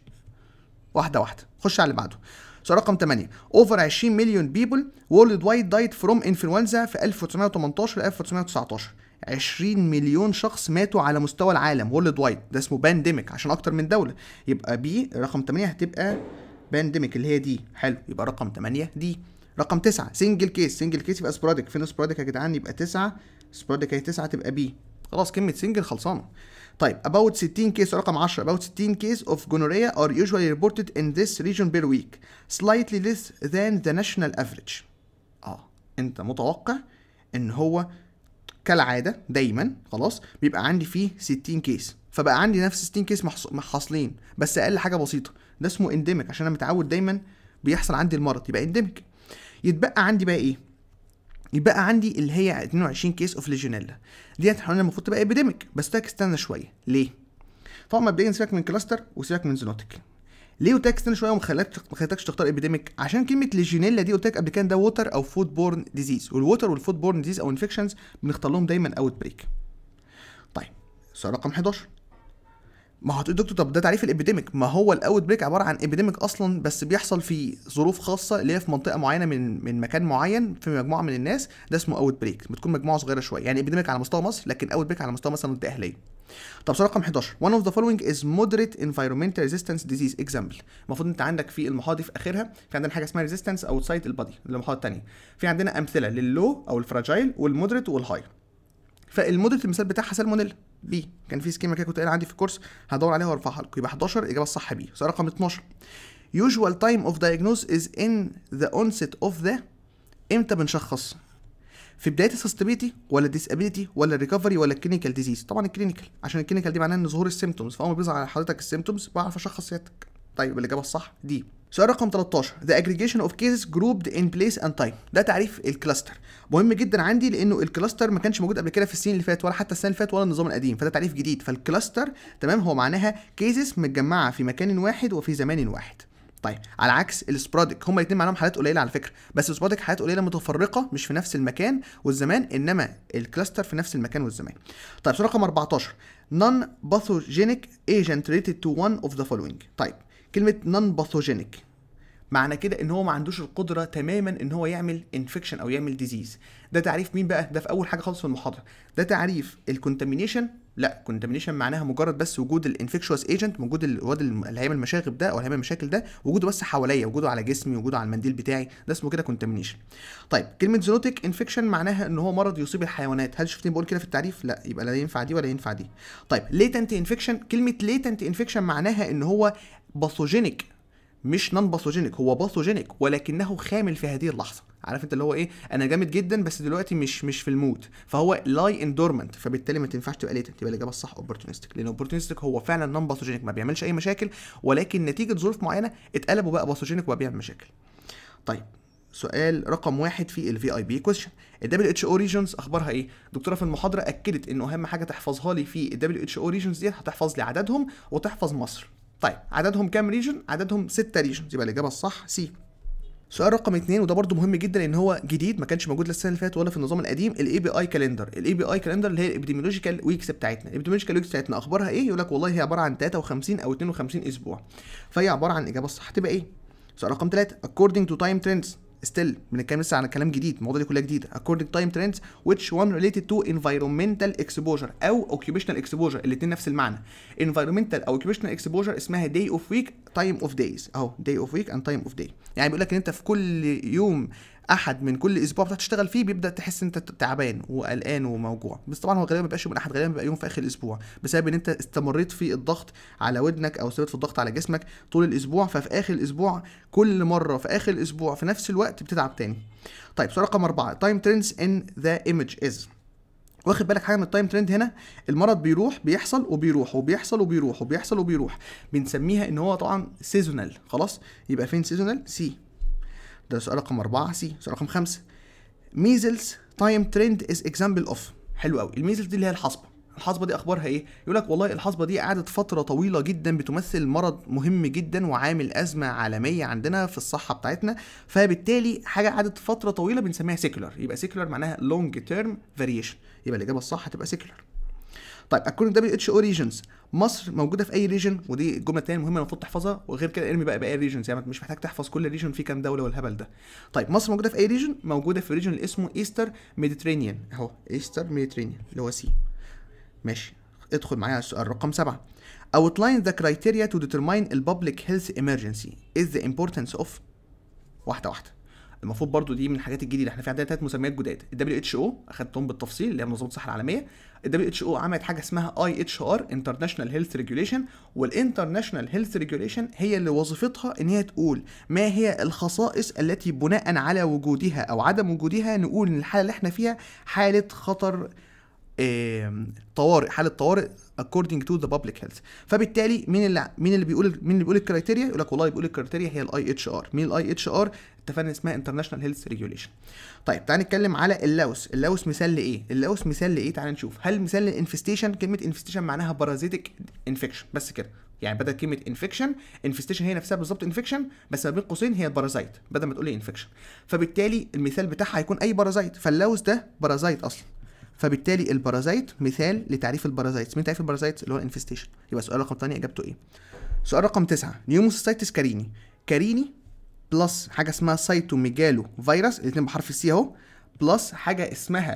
Speaker 1: واحده واحده. خش على اللي بعده. سؤال رقم ثمانية. اوفر عشرين مليون بيبل وورلد وايد دايت فروم انفلونزا في ألف وتسعمية وتمنتاشر ل ألف وتسعمية وتسعتاشر. عشرين مليون شخص ماتوا على مستوى العالم وورلد وايد، ده اسمه بانديميك عشان اكتر من دوله، يبقى بي. رقم ثمانية هتبقى بانديميك اللي هي دي، حلو، يبقى رقم ثمانية دي. رقم تسعة. سنجل كيس، سنجل كيس يبقى سبوراديك، فين سبوراديك يا جدعان؟ يبقى تسعة، سبوراديك هي تسعة تبقى بي، خلاص كلمه سنجل خلصانه. طيب about ستين كيس، رقم عشرة. about ستين case of gonorrhea are usually reported in this region per week slightly less than the national average. اه انت متوقع ان هو كالعاده دايما خلاص بيبقى عندي فيه ستين كيس، فبقى عندي نفس ستين كيس محصلين بس اقل حاجه بسيطه، ده اسمه انديميك عشان انا متعود دايما بيحصل عندي المرض، يبقى انديميك. يتبقى عندي بقى ايه؟ يبقى عندي اللي هي اتنين وعشرين كيس اوف ليجونيلا ديت، احنا المفروض تبقى ابيديميك، بس تاك استنى شويه. ليه؟ طبعا مبدئيا سيبك من كلاستر وسيبك من زونوتيك. ليه قلت لك استنى شويه وما خليتكش تختار ابيديميك؟ عشان كلمه ليجونيلا دي قلت لك قبل كده ده ووتر او فود بورن ديزيز، والووتر والفود بورن ديزيز او انفكشنز بنختار لهم دايما اوت بريك. طيب سؤال رقم حداشر. ما هو دكتور طب ده تعريف الابيديميك، ما هو الاوت بريك عباره عن ابيديميك اصلا بس بيحصل في ظروف خاصه اللي هي في منطقه معينه من من مكان معين في مجموعه من الناس، ده اسمه اوت بريك، بتكون مجموعه صغيره شويه، يعني ابيديميك على مستوى مصر لكن اوت بريك على مستوى مثلا منطقه اهليه. طب سؤال رقم حداشر one of the following is moderate environmental resistance disease example. المفروض انت عندك في المحاضره دي في اخرها في عندنا حاجه اسمها resistance outside البادي المحاضره الثانيه، في عندنا امثله لللو او الفراجايل والمودريت والهاي. فالمودريت المثال بتاعها سالمونيلا بي، كان في سكيما كده كنت قايل عندي في الكورس هدور عليها وارفعها لكم. يبقى حداشر الاجابه الصح بي. سؤال رقم اتناشر usual time of diagnosis is in the onset of the. امتى بنشخص؟ في بدايه السستابيليتي ولا الديسابيليتي ولا الريكفري ولا الكلينيكال ديزيز؟ طبعا الكلينيكال، عشان الكلينيكال دي معناها ان ظهور السيمتومز، فاول ما بيظهر على حضرتك السيمتومز بعرف اشخص سيادتك. طيب الاجابه الصح دي. سؤال رقم تلتاشر the aggregation of cases grouped in place and time. ده تعريف الكلاستر، مهم جدا عندي لانه الكلاستر ما كانش موجود قبل كده في السنين اللي فاتت ولا حتى السنه اللي فاتت ولا النظام القديم، فده تعريف جديد. فالكلاستر تمام هو معناها كيسز متجمعه في مكان واحد وفي زمان واحد. طيب على عكس السبراديك، هما الاثنين معناهم حالات قليله على فكره، بس السبراديك حالات قليله متفرقه مش في نفس المكان والزمان، انما الكلاستر في نفس المكان والزمان. طيب سؤال رقم اربعتاشر non pathogenic agent related to one of the following. طيب كلمه non pathogenic معنى كده ان هو ما عندوش القدره تماما ان هو يعمل انفكشن او يعمل ديزيز. ده تعريف مين بقى؟ ده في اول حاجه خالص في المحاضره. ده تعريف الكونتامينيشن. لا، كونتامينيشن معناها مجرد بس وجود الانفكشوس ايجنت، وجود الواد اللي هيعمل مشاغب ده او هيعمل مشاكل ده، وجوده بس حواليا، وجوده على جسمي، وجوده على المنديل بتاعي، ده اسمه كده كونتامينيشن. طيب كلمه زونوتيك انفكشن معناها ان هو مرض يصيب الحيوانات. هل شفتني بقول كده في التعريف؟ لا، يبقى لا ينفع دي ولا ينفع دي. طيب ليتنت انفكشن، كلمه ليتنت انفكشن معناها ان هو باثوجينيك مش نون باثوجينيك، هو باثوجينيك ولكنه خامل في هذه اللحظه. عارف انت اللي هو ايه، انا جامد جدا بس دلوقتي مش مش في المود، فهو لاي ان دورمنت، فبالتالي ما تنفعش تبقى ليتنت. يبقى الاجابه الصح اوبورتونستيك، لان اوبورتونستيك هو فعلا نون باثوجينيك ما بيعملش اي مشاكل، ولكن نتيجه ظروف معينه اتقلبوا بقى باثوجينيك وبقى بيعمل مشاكل. طيب سؤال رقم واحد في الفي اي بي كويشن، الدبليو اتش او ريجنز اخبارها ايه؟ الدكتوره في المحاضره اكدت انه اهم حاجه تحفظها لي في الدبليو اتش او ريجنز دي هتحفظ لي عددهم وتحفظ مصر. طيب عددهم كام ريجن؟ عددهم ستة ريجنز، يبقى الاجابه الصح سي. سؤال رقم اتنين وده برده مهم جدا لان هو جديد ما كانش موجود السنه اللي فاتت ولا في النظام القديم، الاي بي اي كالندر. الاي بي اي كالندر اللي هي الابيديميولوجيكال ويكس بتاعتنا. الابيديميولوجيكال ويكس بتاعتنا اخبارها ايه؟ يقول لك والله هي عباره عن تلاتة وخمسين او اتنين وخمسين اسبوع، فهي عباره عن الاجابه الصح هتبقى ايه؟ سؤال رقم تلاتة according to time trends ستيل بنتكلم لسه على كلام جديد، المواضيع دي كلها جديده. according to time trends which one related to environmental exposure او occupational exposure، الاثنين نفس المعنى. environmental او occupational exposure اسمها day of week time of days، اهو day of week and time of day. يعني بيقول لك ان انت في كل يوم احد من كل اسبوع بتشتغل فيه بيبدا تحس انت تعبان وقلقان وموجوع، بس طبعا هو غالبا ما بيبقاش يوم احد، غالبا بيبقى يوم في اخر الاسبوع، بسبب ان انت استمريت في الضغط على ودنك او استمريت في الضغط على جسمك طول الاسبوع، ففي اخر الاسبوع كل مره في اخر الاسبوع في نفس الوقت بتتعب تاني. طيب سؤال رقم أربعة time trends in the image is. واخد بالك حاجه من التايم ترند هنا؟ المرض بيروح بيحصل وبيروح وبيحصل وبيروح وبيحصل وبيروح، بنسميها ان هو طبعا سيزونال. خلاص يبقى فين سيزونال؟ سي. ده سؤال رقم أربعة سي. سؤال رقم خمسة ميزلز تايم ترند از اكزامبل اوف. حلو قوي. الميزلز دي اللي هي الحصبه، الحصبه دي اخبارها ايه؟ يقول لك والله الحصبه دي قعدت فتره طويله جدا بتمثل مرض مهم جدا وعامل ازمه عالميه عندنا في الصحه بتاعتنا، فبالتالي حاجه قعدت فتره طويله بنسميها سيكولار. يبقى سيكولار معناها لونج تيرم فاريشن، يبقى الاجابه الصح هتبقى سيكولار. طيب according to دبليو اتش او regions مصر موجوده في اي ريجن؟ ودي الجمله الثانيه المهمه المفروض تحفظها، وغير كده ارمي بقى باقي الريجنز، يعني مش محتاج تحفظ كل ريجن في كام دوله والهبل ده. طيب مصر موجوده في اي ريجن؟ موجوده في ريجن اللي اسمه ايستر ميديترينيان، اهو ايستر ميديترينيان اللي هو سي. ماشي ادخل معايا على السؤال رقم سبعة. outline the criteria to determine a public health emergency is the importance of. واحده واحده. المفروض برضو دي من الحاجات الجديده، احنا في عندنا ثلاث مسميات جداد. الدبليو اتش او اخدتهم بالتفصيل اللي هي منظمه الصحه العالميه. الدبليو اتش او عملت حاجه اسمها اي اتش ار انترناشونال هيلث ريجوليشن، والانترناشونال هيلث ريجوليشن هي اللي وظيفتها ان هي تقول ما هي الخصائص التي بناء على وجودها او عدم وجودها نقول ان الحاله اللي احنا فيها حاله خطر إيه طوارئ، حاله طوارئ according to the public health. فبالتالي مين اللي مين اللي بيقول مين اللي بيقول الكرايتيريا؟ يقول لك والله بيقول الكرايتيريا هي الاي اتش ار. مين الاي اتش ار؟ اتفقنا اسمها انترناشونال هيلث ريجوليشن. طيب تعال نتكلم على اللاوس. اللاوس مثال لايه؟ اللاوس مثال لايه؟ تعال نشوف. هل مثال للانفستيشن؟ كلمه انفستيشن معناها بارازيتك انفكشن بس كده، يعني بدل كلمه انفكشن انفستيشن هي نفسها بالظبط انفكشن، بس ما بين قوسين هي بارازايت بدل ما تقول لي انفكشن، فبالتالي المثال بتاعها هيكون اي بارازايت، فاللاوس ده بارازايت اصلا، فبالتالي البارازايت مثال لتعريف البارازايتس. مين تعريف البارازايتس؟ اللي هو الانفستيشن. يبقى سؤال رقم ثمانية اجابته ايه؟ سؤال رقم تسعة نيوموسيستايتس كاريني. كاريني بلس حاجه اسمها سايتوميجالو فيروس، الاثنين بحرف السي اهو، بلس حاجه اسمها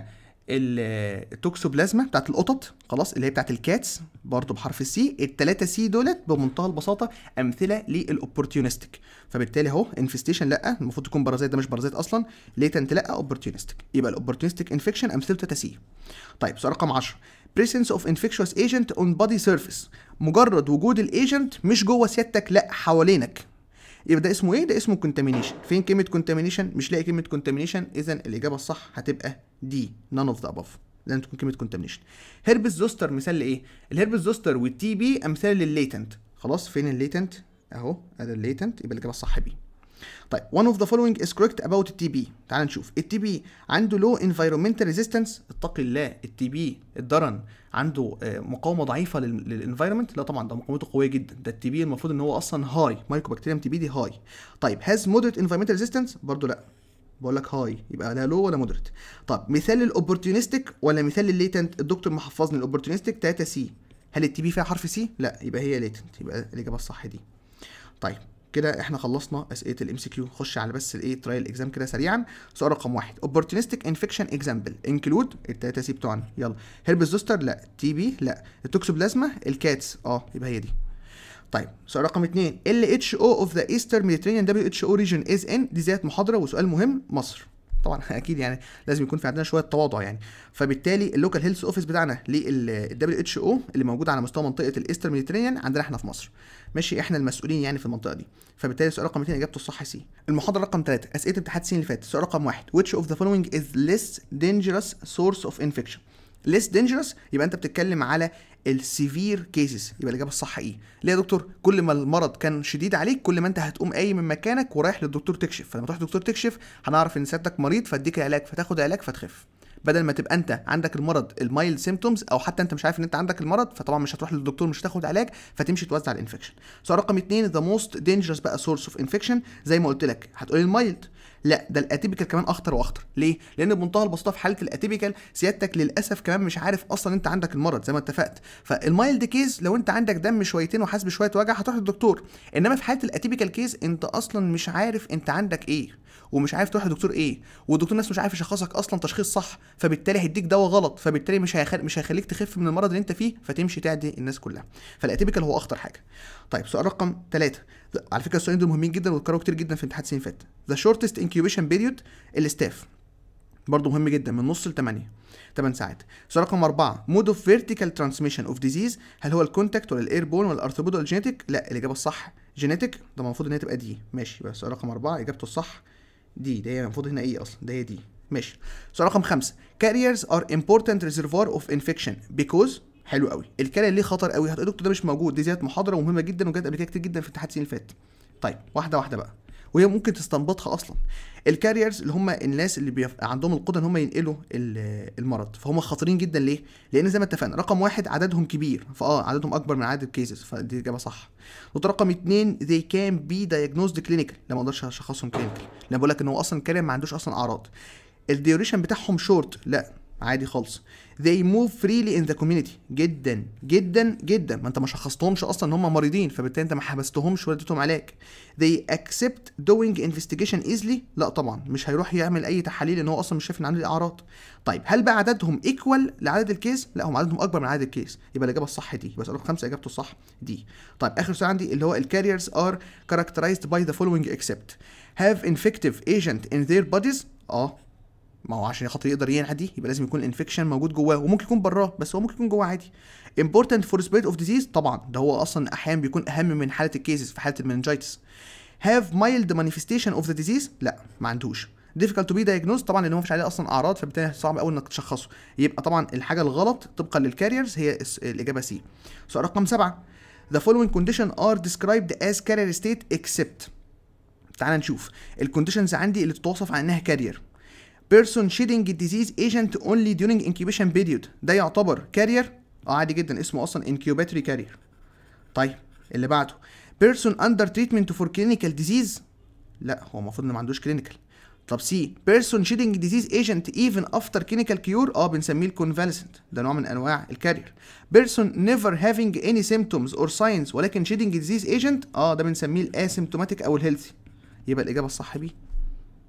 Speaker 1: التوكسوبلازما بتاعت القطط، خلاص، اللي هي بتاعت الكاتس برضه بحرف السي. التلاتة سي دولت بمنتهى البساطه امثله للاوبورتيونستيك، فبالتالي اهو انفستيشن لا، المفروض تكون بارازيت، ده مش بارازيت اصلا. ليتنت لا، اوبورتيونستيك. يبقى الاوبورتيونستيك انفكشن امثلته تلاتة سي. طيب سؤال رقم عشرة، presence of infectious agent on body surface، مجرد وجود الايجنت مش جوه سيادتك، لا حوالينك، يبقى ده اسمه ايه؟ ده اسمه كونتامينيشن. فين كلمه كونتامينيشن؟ مش لاقي كلمه كونتامينيشن، اذا الاجابه الصح هتبقى دي none of the above، لازم تكون كلمه كونتامينيشن. هيربس زوستر مثال لايه؟ الهيربس زوستر والتي بي امثال للليتنت. خلاص فين الليتنت؟ اهو ادي الليتنت، يبقى الاجابه الصح بي. طيب one of the following is correct about التي بي. تعال نشوف. التي بي عنده low environmental resistance، اتقي الله، التي بي الضرن عنده مقاومه ضعيفه للانفايرمنت؟ لا طبعا، ده مقاومته قويه جدا، ده التي بي المفروض ان هو اصلا هاي، مايكوبكتيريم تي بي دي هاي. طيب has moderate environmental resistance؟ برضه لا، بقول لك هاي، يبقى لا لو ولا مودريت. طب مثال للاوبورتيونستيك ولا مثال للليتنت؟ الدكتور محفظني الاوبورتيونستيك تلاتة سي، هل التي بي فيها حرف سي؟ لا، يبقى هي ليتنت، يبقى الاجابه الصح دي. طيب كده احنا خلصنا اسئله الام سي كيو. خش على بس الايه ترايل اكزام كده سريعا. سؤال رقم واحد، اوبورتونستيك انفكشن اكزامبل انكلود التلاته سي بتوعنا، يلا. هيربس زوستر لا، تي بي لا، التوكسوبلازما الكاتس اه، يبقى هي دي. طيب سؤال رقم اتنين، ال اتش او اوف ذا ايستر ميديترينيان دبليو اتش او ريجن از ان، دي ذات محاضره وسؤال مهم. مصر طبعا اكيد يعني لازم يكون في عندنا شويه تواضع يعني. فبالتالي اللوكال هيلث اوفيس بتاعنا للدبليو اتش او اللي موجود على مستوى منطقه الايستر ميديترينيان عندنا احنا في مصر، ماشي، احنا المسؤولين يعني في المنطقه دي. فبالتالي السؤال رقم اتنين اجابته الصح سي. المحاضره رقم تلاتة، اسئله امتحانات السنين اللي فاتت. سؤال رقم واحد، which of the following is less dangerous source of infection؟ less dangerous يبقى انت بتتكلم على السيفير كيسز، يبقى الاجابه الصح ايه؟ ليه يا دكتور؟ كل ما المرض كان شديد عليك كل ما انت هتقوم قايم من مكانك ورايح للدكتور تكشف، فلما تروح للدكتور تكشف هنعرف ان سيادتك مريض فاديك علاج فتاخد علاج فتخف، بدل ما تبقى انت عندك المرض المايلد سيمبتومز او حتى انت مش عارف ان انت عندك المرض، فطبعا مش هتروح للدكتور مش هتاخد علاج فتمشي توزع الانفكشن. سؤال رقم اتنين، ذا موست دينجرس بقى سورس اوف انفكشن، زي ما قلت لك هتقولي المايلد، لا ده الاتيبيكال كمان اخطر واخطر. ليه؟ لان بمنتهى البساطه في حاله الاتيبيكال سيادتك للاسف كمان مش عارف اصلا انت عندك المرض زي ما اتفقت. فالمايلد كيس لو انت عندك دم شويتين وحاسس بشويه وجع هتروح للدكتور، انما في حاله الاتيبيكال كيس انت اصلا مش عارف انت عندك ايه ومش عارف تروح لدكتور ايه، والدكتور نفسه مش عارف يشخصك اصلا تشخيص صح، فبالتالي هيديك دواء غلط، فبالتالي مش هيخل... مش هيخليك تخف من المرض اللي انت فيه فتمشي تعدي الناس كلها. فالاتيبيكال هو اخطر حاجه. طيب سؤال رقم ثلاثة، على فكره السؤالين دول مهمين جدا واتكرروا كتير جدا في امتحانات السنين اللي فاتت. ذا شورتست انكيوبيشن بيريود الاستاف برضه مهم جدا، من نص ل تمانية تمن ساعات. سؤال رقم أربعة، مود اوف فيرتيكال ترانسميشن اوف ديزيز، هل هو الكونتاكت ولا الايربون ولا الارثروبود ولا الجينيتك؟ لا الاجابه الصح جينيتك، ده المفروض ان هي تبقى دي، ماشي. يبقى سؤال رقم أربعة اجابته الصح دي، ده هي المفروض هنا ايه اصلا، ده هي دي، ماشي. سؤال رقم خمسة، carriers are important reservoir of infection because، حلو قوي، الكارير ليه خطر قوي؟ هتقول دكتور ده مش موجود، دي زياده محاضره ومهمه جدا وجت قبل كده كتير جدا في امتحانات السنين اللي فاتت. طيب واحده واحده بقى، وهي ممكن تستنبطها اصلا. الكاريرز اللي هم الناس اللي بيبقى عندهم القدره ان هم ينقلوا المرض، فهم خطيرين جدا. ليه؟ لان زي ما اتفقنا رقم واحد عددهم كبير، فاه عددهم اكبر من عدد الكيسز، فدي اجابه صح. نقطه رقم اتنين، they can be diagnosed clinical، لا ما اقدرش اشخصهم كلينيكال، لان بقول لك ان هو اصلا كارير ما عندوش اصلا اعراض. الديوريشن بتاعهم شورت، لا عادي خالص. they move freely in the community، جدا جدا جدا، ما انت ما شخصتهمش اصلا ان هم مريضين، فبالتالي انت ما حبستهمش ولا اديتهم علاج. they accept doing investigation easily، لا طبعا مش هيروح يعمل اي تحاليل ان هو اصلا مش شايف ان عنده اعراض. طيب هل بقى عددهم ايكوال لعدد الكيس؟ لا هم عددهم اكبر من عدد الكيس، يبقى الاجابه الصح دي. بس رقم خمسة اجابته الصح دي. طيب اخر سؤال عندي اللي هو الكاريرز are characterized by the following except have infective agent in their bodies، اه ما هو عشان خاطر يقدر ينعدي يبقى لازم يكون الانفكشن موجود جواه، وممكن يكون براه بس هو ممكن يكون جواه عادي. important for spread of disease، طبعا ده هو اصلا احيانا بيكون اهم من حاله الكيسز في حاله المننجايتس. have mild manifestation of the disease، لا ما عندوش. difficult to be diagnosed، طبعا لان هو مفيش عليه اصلا اعراض فبالتالي صعب قوي انك تشخصه، يبقى طبعا الحاجه الغلط طبقا للكاريرز هي الاجابه سي. سؤال رقم سبعة، the following condition are described as carrier state except، تعال نشوف الكونديشنز عندي اللي تتوصف على انها كارير. person shedding disease agent only during incubation period، ده يعتبر كارير؟ اه عادي جدا، اسمه اصلا incubatory carrier. طيب اللي بعده person under treatment for clinical disease، لا هو المفروض انه ما عندوش clinical. طب سي person shedding disease agent even after clinical cure، اه بنسميه الconvalescent، ده نوع من انواع الكارير. person never having any symptoms or signs ولكن shedding disease agent، اه ده بنسميه الاسيمتوماتيك او الهيلثي، يبقى الاجابه الصح بيه.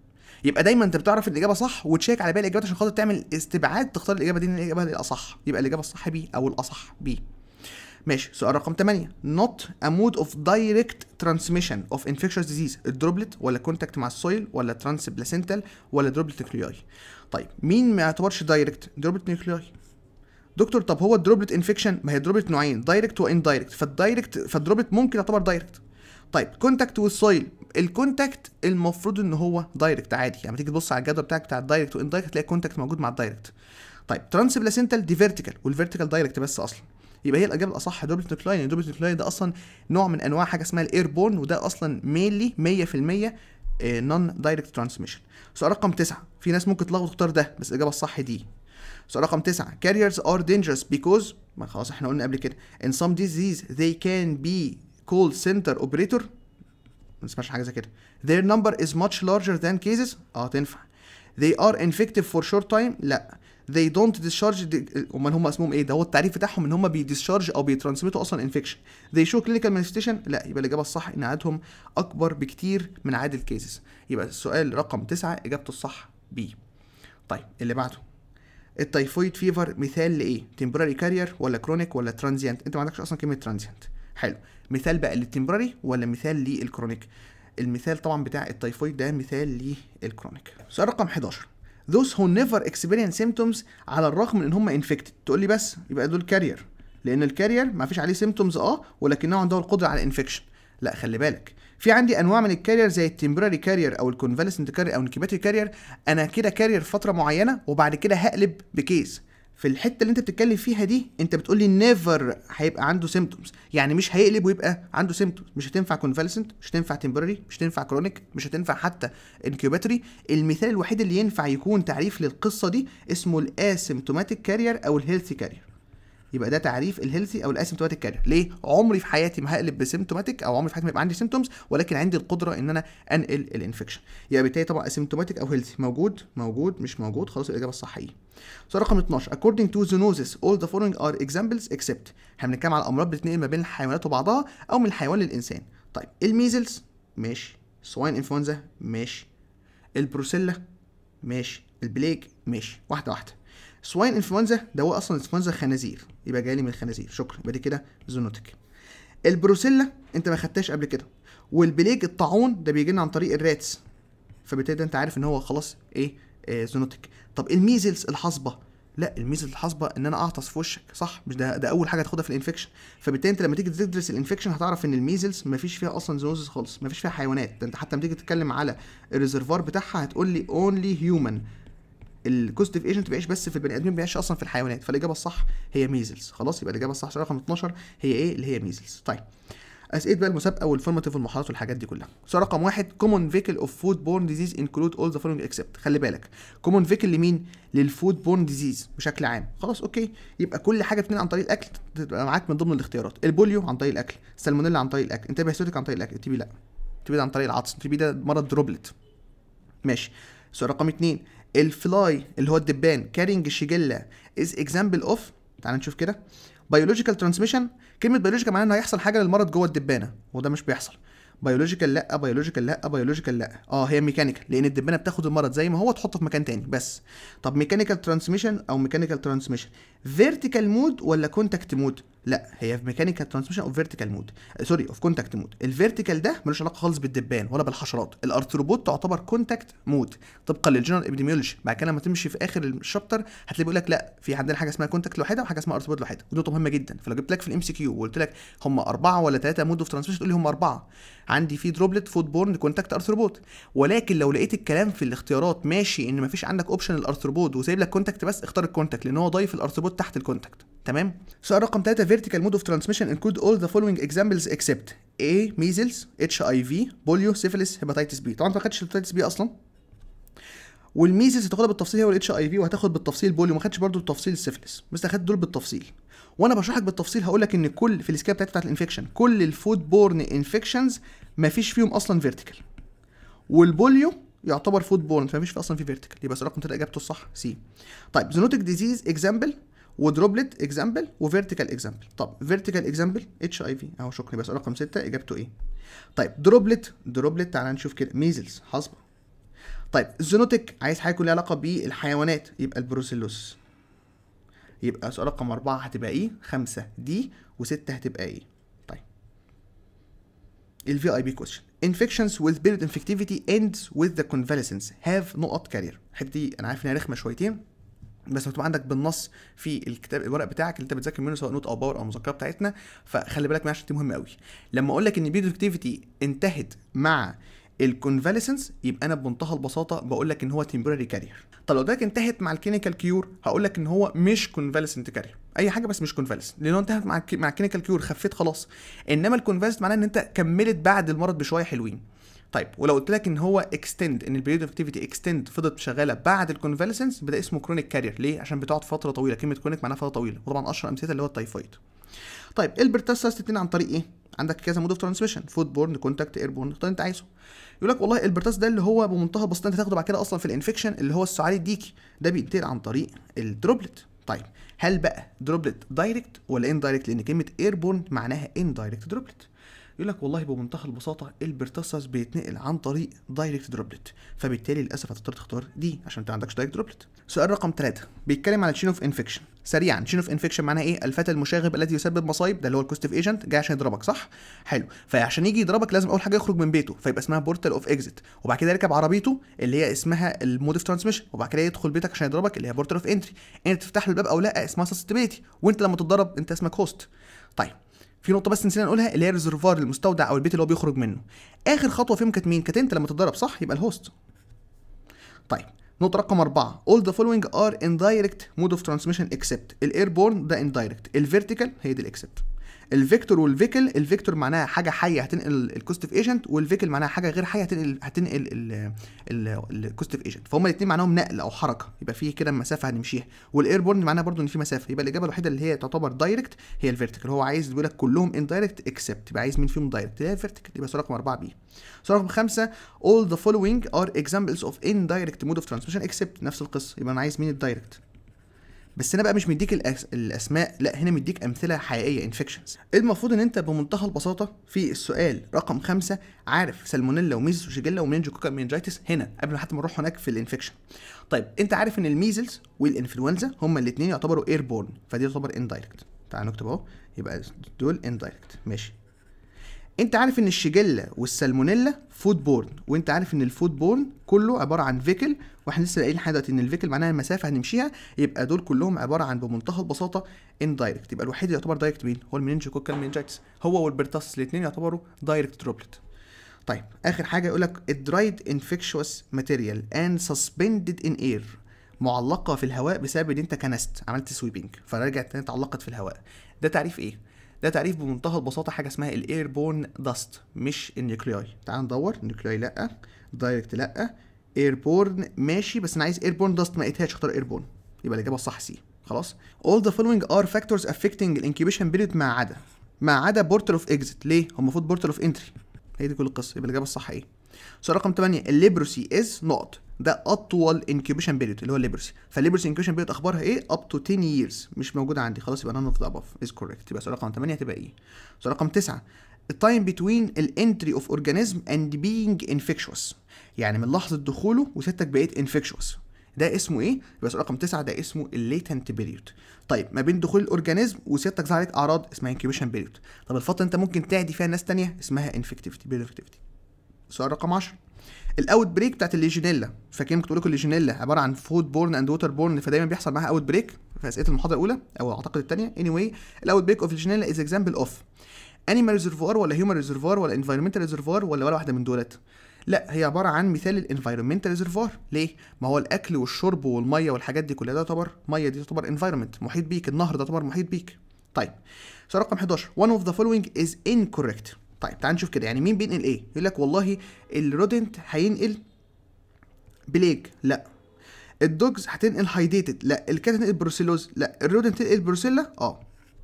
Speaker 1: يبقى دايما انت بتعرف الاجابه صح وتشيك على باقي الاجابات عشان خاطر تعمل استبعاد تختار الاجابه دي الاجابه الاصح، يبقى الاجابه الصح بي او الاصح بي. ماشي. سؤال رقم تمانية. not a mode of direct transmission of infectious disease. الدروبلت ولا كونتاكت مع السويل ولا ترانس بلاسنتال ولا دروبلت نيوكلياي؟ طيب مين ما يعتبرش دايركت؟ دروبلت نيوكلياي. دكتور طب هو الدروبلت انفكشن، ما هي دروبلت نوعين، دايركت وان دايركت، فالدايركت فالدروبلت ممكن يعتبر دايركت. طيب كونتاكت والسويل، الكونتاكت المفروض ان هو دايركت عادي، يعني تيجي تبص على الجدول بتاعك بتاع الدايركت وان دايركت تلاقي كونتاكت موجود مع الدايركت. طيب ترانس بلاسنتال دي فيرتيكال والفيرتيكال دايركت بس اصلا، يبقى هي الاجابه الاصح دروبلت نيوكلاي، لان دروبلت نيوكلاي ده اصلا نوع من انواع حاجه اسمها الايربورن، وده اصلا مينلي مية في المية نون دايركت ترانسميشن. سؤال رقم تسعة، في ناس ممكن تلخبط تختار ده بس الاجابه الصح دي. سؤال رقم تسعة. carriers are dangerous because، ما خلاص احنا قلنا قبل كده in some disease they can be call center operator، ما نسمعش حاجه زي كده. their number is much larger than cases، اه تنفع. they are infective for short time، لا. they don't discharge، امال هم اسمهم ايه؟ ده هو التعريف بتاعهم ان هم بيديسشارج او بيترانسميتوا اصلا انفكشن. they show clinical manifestation، لا. يبقى الاجابه الصح ان عددهم اكبر بكتير من عدد الكيسز، يبقى السؤال رقم تسعة اجابته الصح بي. طيب اللي بعده، التايفويد فيفر مثال لايه؟ تمبراري كارير ولا كرونيك ولا ترانزيانت؟ انت ما عندكش اصلا كلمه ترانزيانت. حلو. مثال بقى للتمبراري ولا مثال للكرونيك؟ المثال طبعا بتاع التايفويد ده مثال للكرونيك. سؤال رقم حداشر. those who never experience symptoms على الرغم من ان هم infected، تقول لي بس يبقى دول كارير، لان الكارير ما فيش عليه symptoms اه ولكنه عنده القدره على الانفكشن. لا خلي بالك، في عندي انواع من الكارير زي التمبراري كارير او الكونفاليسنت كارير او الانكيباتوري كارير، انا كده كارير فتره معينه وبعد كده هقلب بكيس. في الحته اللي انت بتتكلم فيها دي انت بتقول لي نيفر هيبقى عنده سيمبتومز، يعني مش هيقلب ويبقى عنده سيمبتومز، مش هتنفع كونفاليسنت، مش هتنفع تمبراري، مش هتنفع كرونيك، مش هتنفع حتى انكيوباتوري. المثال الوحيد اللي ينفع يكون تعريف للقصه دي اسمه الاسيمتوماتيك كارير او الهيلثي كارير. يبقى ده تعريف الهيلثي او الاسيمتوماتيك كارير. ليه؟ عمري في حياتي ما هقلب بسيمتوماتيك او عمري في حياتي ما يبقى عندي سيمتومز، ولكن عندي القدره ان انا انقل الانفكشن. يبقى بالتالي طبعا اسيمتوماتيك او هيلثي موجود موجود مش موجود، خلاص الاجابه الصح ايه. سؤال رقم اتناشر. according to zoonosis all the following are examples except، احنا بنتكلم على امراض بتتنقل ما بين الحيوانات وبعضها او من الحيوان للانسان. طيب الميزلز ماشي، سواين انفلونزا ماشي، البروسيلا ماشي، البليك ماشي، واحده واحده. سواين انفلونزا ده هو اصلا انفلونزا خنازير، يبقى جاي لي من الخنازير، شكرا، يبقى دي كده زونوتيك. البروسيلا انت ما خدتهاش قبل كده، والبليج الطاعون ده بيجي لنا عن طريق الراتس، فبالتالي انت عارف ان هو خلاص ايه آه زونوتيك. طب الميزلز الحصبه، لا الميزلز الحصبه ان انا اعطس في وشك، صح؟ مش ده ده اول حاجه تاخدها في الانفكشن، فبالتالي انت لما تيجي تدرس الانفكشن هتعرف ان الميزلز ما فيش فيها اصلا زونوزس خالص، ما فيش فيها حيوانات، ده انت حتى لما تيجي تتكلم على الريزرفوار بتاعها هتقول لي اونلي هيومن، الكوستيف ايجنت بيعيش بس في البني ادمين، ما بيعيش اصلا في الحيوانات، فالاجابه الصح هي ميزلز. خلاص يبقى الاجابه الصح رقم اتناشر هي ايه؟ اللي هي ميزلز. طيب اسئله بقى المسابقه والفورماتيف والمحاضرات والحاجات دي كلها. سؤال رقم واحد. كومون فيكل اوف فود بورن ديزيز انكلود اول ذا فولوينج اكسبت. خلي بالك كومون فيكل لمين؟ للفود بورن ديزيز بشكل عام. خلاص اوكي، يبقى كل حاجه بتنقل عن طريق الاكل تبقى معاك من ضمن الاختيارات. البوليو عن طريق الاكل، السالمونيلا عن طريق الاكل، انتبه هيستوتيك عن طريق الاكل، التي بي لا، التي بي ده عن طريق العطس، التي بي ده مرض دروبلت. ماشي. سؤال رقم اتنين. الفلاي اللي هو الدبان كارينج شيجيلا از اكزامبل اوف، تعال نشوف كده. بيولوجيكال ترانسميشن، كلمه بيولوجيكال معناها ان هيحصل حاجه للمرض جوه الدبانه، وده مش بيحصل. بيولوجيكال لا، بيولوجيكال لا، بيولوجيكال لا. اه هي ميكانيكال، لان الدبانه بتاخد المرض زي ما هو تحطه في مكان تاني بس. طب ميكانيكال ترانسميشن او ميكانيكال ترانسميشن فيرتيكال مود ولا كونتاكت مود؟ لا هي في ميكانيكال ترانسميشن او فيرتيكال مود، سوري اوف كونتاكت مود. الفيرتيكال ده ملوش علاقه خالص بالدبان ولا بالحشرات، الارثروبود تعتبر كونتاكت مود طبقا للجنرال ابيديميولوجي. بعد كده لما تمشي في اخر الشابتر هتلاقي بيقول لك لا في عندنا حاجه اسمها كونتاكت لوحدها وحاجه اسمها ارثروبود لوحدها، ودي نقطه مهمه جدا. فلو جبت لك في الام سي كيو وقلت لك هم اربعه ولا ثلاثه مود اوف ترانسميشن تقول لي هم اربعه. عندي في دروبلت فود بورن كونتاكت ارثروبود، ولكن لو لقيت الكلام في الاختيارات ماشي ان مفيش عندك اوبشن الارثروبود وسايب لك كونتاكت بس، اختار الكونتاكت لان هو ضايف الارثروبود تحت الكونتاكت. تمام. سؤال رقم ثلاثة. vertical mode of transmission include all the following examples except A measles اتش اي في polio syphilis hepatitis B. طبعا انت ما خدتش hepatitis B اصلا، والميزلز هتاخدها بالتفصيل هي والاتش اي في، وهتاخد بالتفصيل بوليو، ما خدتش برضو بالتفصيل السيفلس، بس اخدت دول بالتفصيل. وانا بشرح لك بالتفصيل هقول لك ان كل في السكيل بتاعت بتاعت الانفكشن كل الفود بورن انفكشنز ما فيش فيهم اصلا فيرتيكال، والبوليو يعتبر فود بورن فما فيش في اصلا في فيرتيكال، يبقى رقم ثلاثة اجابته الصح سي. طيب زونوتيك ديزيز اكزامبل ودروبلت اكزامبل وفيرتيكال اكزامبل. طب فيرتيكال اكزامبل اتش اي في اهو، شكرا. يبقى رقم ستة اجابته ايه؟ طيب دروبلت دروبلت تعالى نشوف كده. ميزلز حصبه. طيب الزونوتيك عايز حاجه كلها علاقه بالحيوانات، يبقى البروسيلوس. يبقى سؤال رقم أربعة هتبقى ايه؟ خمسة دي وستة هتبقى ايه؟ طيب ال في آي بي question. Infections with period infectivity ends with the convalescence have نقط carrier. الحته دي انا عارف انها رخمه شويتين، بس مكتوب عندك بالنص في الكتاب الورق بتاعك اللي انت بتذاكر منه سواء نوت او باور او المذكره بتاعتنا، فخلي بالك منها عشان دي مهمه قوي. لما اقول لك ان البيريود انفكتيفيتي انتهت مع الكونفاليسنس يبقى انا بمنتهى البساطه بقول لك ان هو تمبوراري كارير. طب لو ده انتهت مع الكلينيكال كيور هقول لك ان هو مش كونفاليسنت كارير، اي حاجه بس مش كونفاليسنت، لانه انتهت مع مع الكلينيكال كيور خفيت خلاص. انما الكونفاليسنت معناه ان انت كملت بعد المرض بشويه حلوين. طيب ولو قلت لك ان هو اكستند، ان البريود اكتيفيتي اكستند فضلت شغاله بعد الكونفاليسنس بدا اسمه كرونيك كارير. ليه؟ عشان بتقعد فتره طويله، كلمه كرونيك معناها فتره طويله، وطبعا اشهر امثله اللي هو التايفويد. طيب البرتاسس تتنقل عن طريق ايه؟ عندك كذا مود اوف ترانسميشن، فود بورن، كونتاكت، اير بورن، اختار انت عايزه. يقول لك والله البرتاس ده اللي هو بمنتهى البساطه انت تاخده بعد كده اصلا في الانفكشن اللي هو السعال الديكي، ده بينتقل عن طريق الدروبلت. طيب هل بقى دروبلت دايركت ولا ان دايركت؟ لان كلمه اير بورن معناها ان دايركت دروبلت. يقول لك والله بمنتهى البساطه البرتاسس بيتنقل عن طريق دايركت دروبلت، فبالتالي للاسف هتضطر تختار دي عشان انت ما عندكش دايركت دروبلت. سؤال رقم ثلاثة بيتكلم على تشين اوف انفكشن. سريعا، تشين اوف انفكشن معناها ايه؟ الفتى المشاغب الذي يسبب مصايب، ده اللي هو الكوستيف ايجنت جاي عشان يضربك، صح؟ حلو، فعشان يجي يضربك لازم اول حاجه يخرج من بيته، فيبقى اسمها بورتال اوف اكزيت، وبعد كده يركب عربيته اللي هي اسمها المود اوف ترانسميشن، وبعد كده يدخل بيتك عشان يضربك اللي هي بورتال اوف انتري. انت تفتح له الباب او لا اسمها سسبيليتي، وانت لما تتضرب انت اسمك هوست. طيب في نقطه بس نسينا نقولها اللي هي الريزرفوار، المستودع او البيت اللي هو بيخرج منه. اخر خطوه فيهم كانت مين؟ كانت انت لما تتضرب، صح؟ يبقى الهوست. طيب نقطة رقم أربعة all the following are indirect mode of transmission except الايربورن ده indirect، الفيرتيكال هي دي الاكسبت. الفيكتور والفيكل، الفيكتور معناها حاجة حية هتنقل الكوستيف ايجنت، والفيكل معناها حاجة غير حية هتنقل هتنقل الكوستيف ايجنت، فهم الاثنين معناهم نقل او حركة، يبقى في كده مسافة هنمشيها. والايربورن معناها برضو ان في مسافة، يبقى الإجابة الوحيدة اللي هي تعتبر دايركت هي الفيرتيكال. هو عايز يقول لك كلهم indirect except، يبقى عايز مين فيهم دايركت؟ هي الفيرتيكال، يبقى سؤال رقم أربعة بي. سؤال رقم خمسة all the following are examples of indirect mode of transmission except، نفس القصة، يبقى انا عايز مين الدايركت. بس هنا بقى مش مديك الأس... الاسماء، لا هنا مديك امثله حقيقيه انفكشنز. المفروض ان انت بمنتهى البساطه في السؤال رقم خمسة عارف سالمونيلا وميزلز وشيجيلا ومننجوكوكا مننجايتس هنا قبل ما حتى ما نروح هناك في الانفكشن. طيب انت عارف ان الميزلز والانفلونزا هما الاثنين يعتبروا ايربورن، فدي تعتبر اندايركت. تعال نكتب اهو، يبقى دول اندايركت، ماشي. انت عارف ان الشيجيلا والسالمونيلا فود بورن، وانت عارف ان الفود بورن كله عباره عن فيكل، واحنا لسه قايلين حاجه ان الفيكل معناها المسافه هنمشيها، يبقى دول كلهم عباره عن بمنتهى البساطه اندايركت. يبقى الوحيد اللي يعتبر دايركت مين؟ هو المننجوكوكال مننجايتس، هو والبرتاسس الاثنين يعتبروا دايركت دروبلت. طيب اخر حاجه يقول لك الدرايد انفكشوس ماتيريال اند سسبندد ان اير، معلقه في الهواء بسبب ان انت كنست عملت سويبنج فرجعت تاني اتعلقت في الهواء. ده تعريف ايه؟ ده تعريف بمنتهى البساطه حاجه اسمها الايربورن داست، مش النيوكلياي. تعال ندور، النيوكلياي لا، دايركت لا، ايربورن ماشي، بس انا عايز ايربورن داست ما لقيتهاش، اختار ايربورن، يبقى الاجابه الصح سي. خلاص. all the following are factors affecting الانكيوبيشن بيريود ما عدا ما عدا بورتال اوف اكزيت. ليه؟ هم المفروض بورتال اوف انتري، هي دي كل القصه، يبقى الاجابه الصح ايه؟ سؤال رقم ثمانية الليبروسي از نقط، ده اطول انكيوبيشن بيريود اللي هو الليبروسي، فالليبروسي انكيوبيشن بيريود اخبارها ايه؟ اب تو عشرة years، مش موجوده عندي، خلاص يبقى none of the above is correct. يبقى سؤال رقم ثمانية هتبقى ايه؟ سؤال رقم تسعة التايم بتوين الانتري اوف اورجانيزم اند بينج انفكشوس، يعني من لحظه دخوله وستك بقيت انفكشوس، ده اسمه ايه؟ يبقى سؤال رقم تسعة ده اسمه الليتنت بيريود. طيب ما بين دخول الاورجانيزم وسيادتك ظهر عليك اعراض اسمها انكيوبيشن بيريود. طب الفتره انت ممكن تعدي فيها ناس ثانيه اسمها انفكتيفيتي بيريود. سؤال رقم عشرة الاوت بريك بتاعت الليجيونيلا، فاكرين كنت بقول لكم الليجيونيلا عباره عن فود بورن اند ووتر بورن، فدايما بيحصل معاها اوت بريك في اسئله المحاضره الاولى او اعتقد الثانيه. اني واي الاوت بريك اوف الليجيونيلا از اكزامبل اوف انيمال ريزرفوار ولا هيومن ريزرفوار ولا انفايرمنتال ريزرفوار ولا ولا واحده من دولت؟ لا هي عباره عن مثال الانفايرمنتال ريزرفوار. ليه؟ ما هو الاكل والشرب والميه والحاجات دي كلها ده تعتبر ميه، دي تعتبر انفايرمنت محيط بيك، النهر ده تعتبر محيط بيك. طيب سؤال رقم حداشر one of the following is incorrect. طيب تعال نشوف كده، يعني مين بينقل ايه؟ يقول لك والله الرودنت هينقل بليج، لا. الدوجز هتنقل هايديتد، لا. الكات هتنقل بروسيلوز، لا. الرودنت تنقل بروسيلا، اه.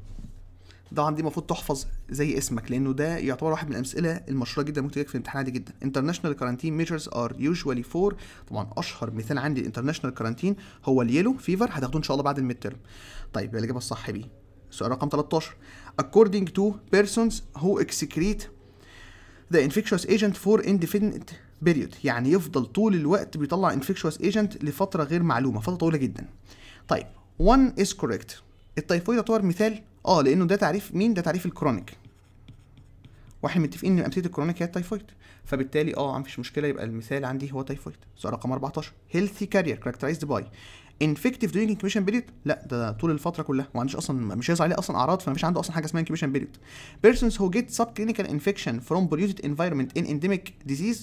Speaker 1: طبعا دي المفروض تحفظ زي اسمك، لانه ده يعتبر واحد من الامثله المشهوره جدا ممكن تجيك في الامتحان عادي جدا. international quarantine measures are usually for، طبعا اشهر مثال عندي الانترناشونال كارانتين هو اليلو فيفر، هتاخدوه ان شاء الله بعد الميد تيرم. طيب الاجابه الصح بيه. سؤال رقم تلتاشر according to persons who excrete the infectious agent for indefinite بيريود يعني يفضل طول الوقت بيطلع انفكشوس ايجنت لفتره غير معلومه، فتره طويله جدا. طيب one is correct. التيفويد يعتبر مثال اه لانه ده تعريف مين؟ ده تعريف الكرونيك، واحنا متفقين ان امثله الكرونيك هي التيفويد، فبالتالي اه مفيش مشكله يبقى المثال عندي هو تيفويد. سؤال رقم أربعتاشر healthy carrier characterized by infective during incubation period. لا ده طول الفتره كلها، ما عندوش اصلا، مش هيظهر عليه اصلا اعراض، فمفيش عنده اصلا حاجه اسمها incubation period. persons who get subclinical infection from polluted environment in endemic disease.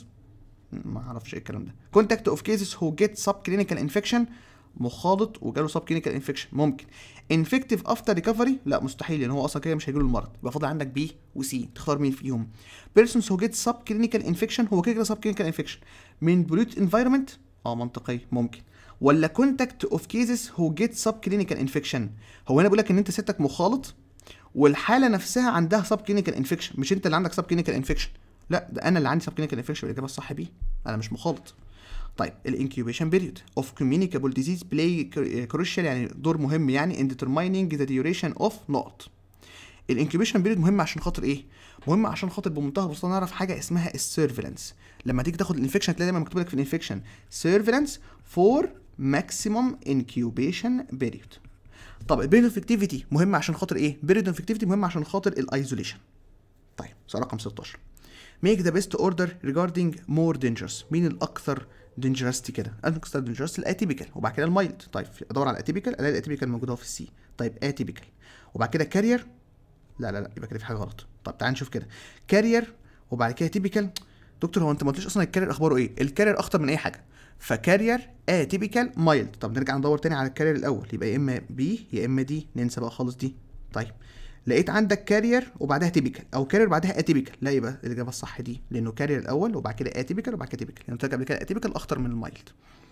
Speaker 1: ما اعرفش ايه الكلام ده. contact of cases who get subclinical infection، مخالط وجاله subclinical infection ممكن. infective after recovery لا مستحيل، لان هو اصلا كده مش هيجيله المرض، يبقى فاضل عندك بي وسي، تختار مين فيهم. persons who get subclinical infection، هو كده كده subclinical infection من polluted environment اه منطقي ممكن. ولا contact of cases who get subclinical infection، هو هنا بقول لك ان انت ستك مخالط والحاله نفسها عندها subclinical infection، مش انت اللي عندك subclinical infection، لا ده انا اللي عندي subclinical infection. الاجابه الصح بي، انا مش مخالط. طيب الانكيوبيشن بيريود اوف communicable disease play crucial يعني دور مهم يعني in determining the duration of نقط. الانكيوبيشن بيريود مهم عشان خاطر ايه؟ مهم عشان خاطر بمنتهى البساطه نعرف حاجه اسمها السيرفيلانس. لما تيجي تاخد الانفكشن تلاقي دايما مكتوب لك في الانفكشن سيرفيلانس فور ماكسيمم انكيوبيشن بيريود. طب البيريود افكتيفيتي مهم عشان خاطر ايه؟ بيريود افكتيفيتي مهم عشان خاطر الايزوليشن. طيب سؤال رقم ستاشر make the best order regarding more dangerous. مين الاكثر dangerously كده؟ الاكثر dangerous الاتيبيكال وبعد كده المايلد. طيب ادور على الاتيبيكال الاقي الاتيبيكال موجوده في السي. طيب اتيبيكال وبعد كده كارير، لا لا لا يبقى كده في حاجه غلط. طب تعال نشوف كده كارير وبعد كده تيبيكال. دكتور هو انت ما قلتليش اصلا الكارير اخباره ايه؟ الكارير اخطر من اي حاجه، فكارير اتيبيكال مايلد. طب نرجع ندور تاني على الكارير الاول، يبقى يا اما بي يا اما دي، ننسى بقى خالص دي. طيب لقيت عندك كارير وبعدها تيبيكال او كارير بعدها اتيبيكال، لا يبقى الاجابه الصح دي، لانه كارير الاول وبعد كده اتيبيكال وبعد كده تيبيكال، يعني قلت لك قبل كده اتيبيكال اخطر من المايلد.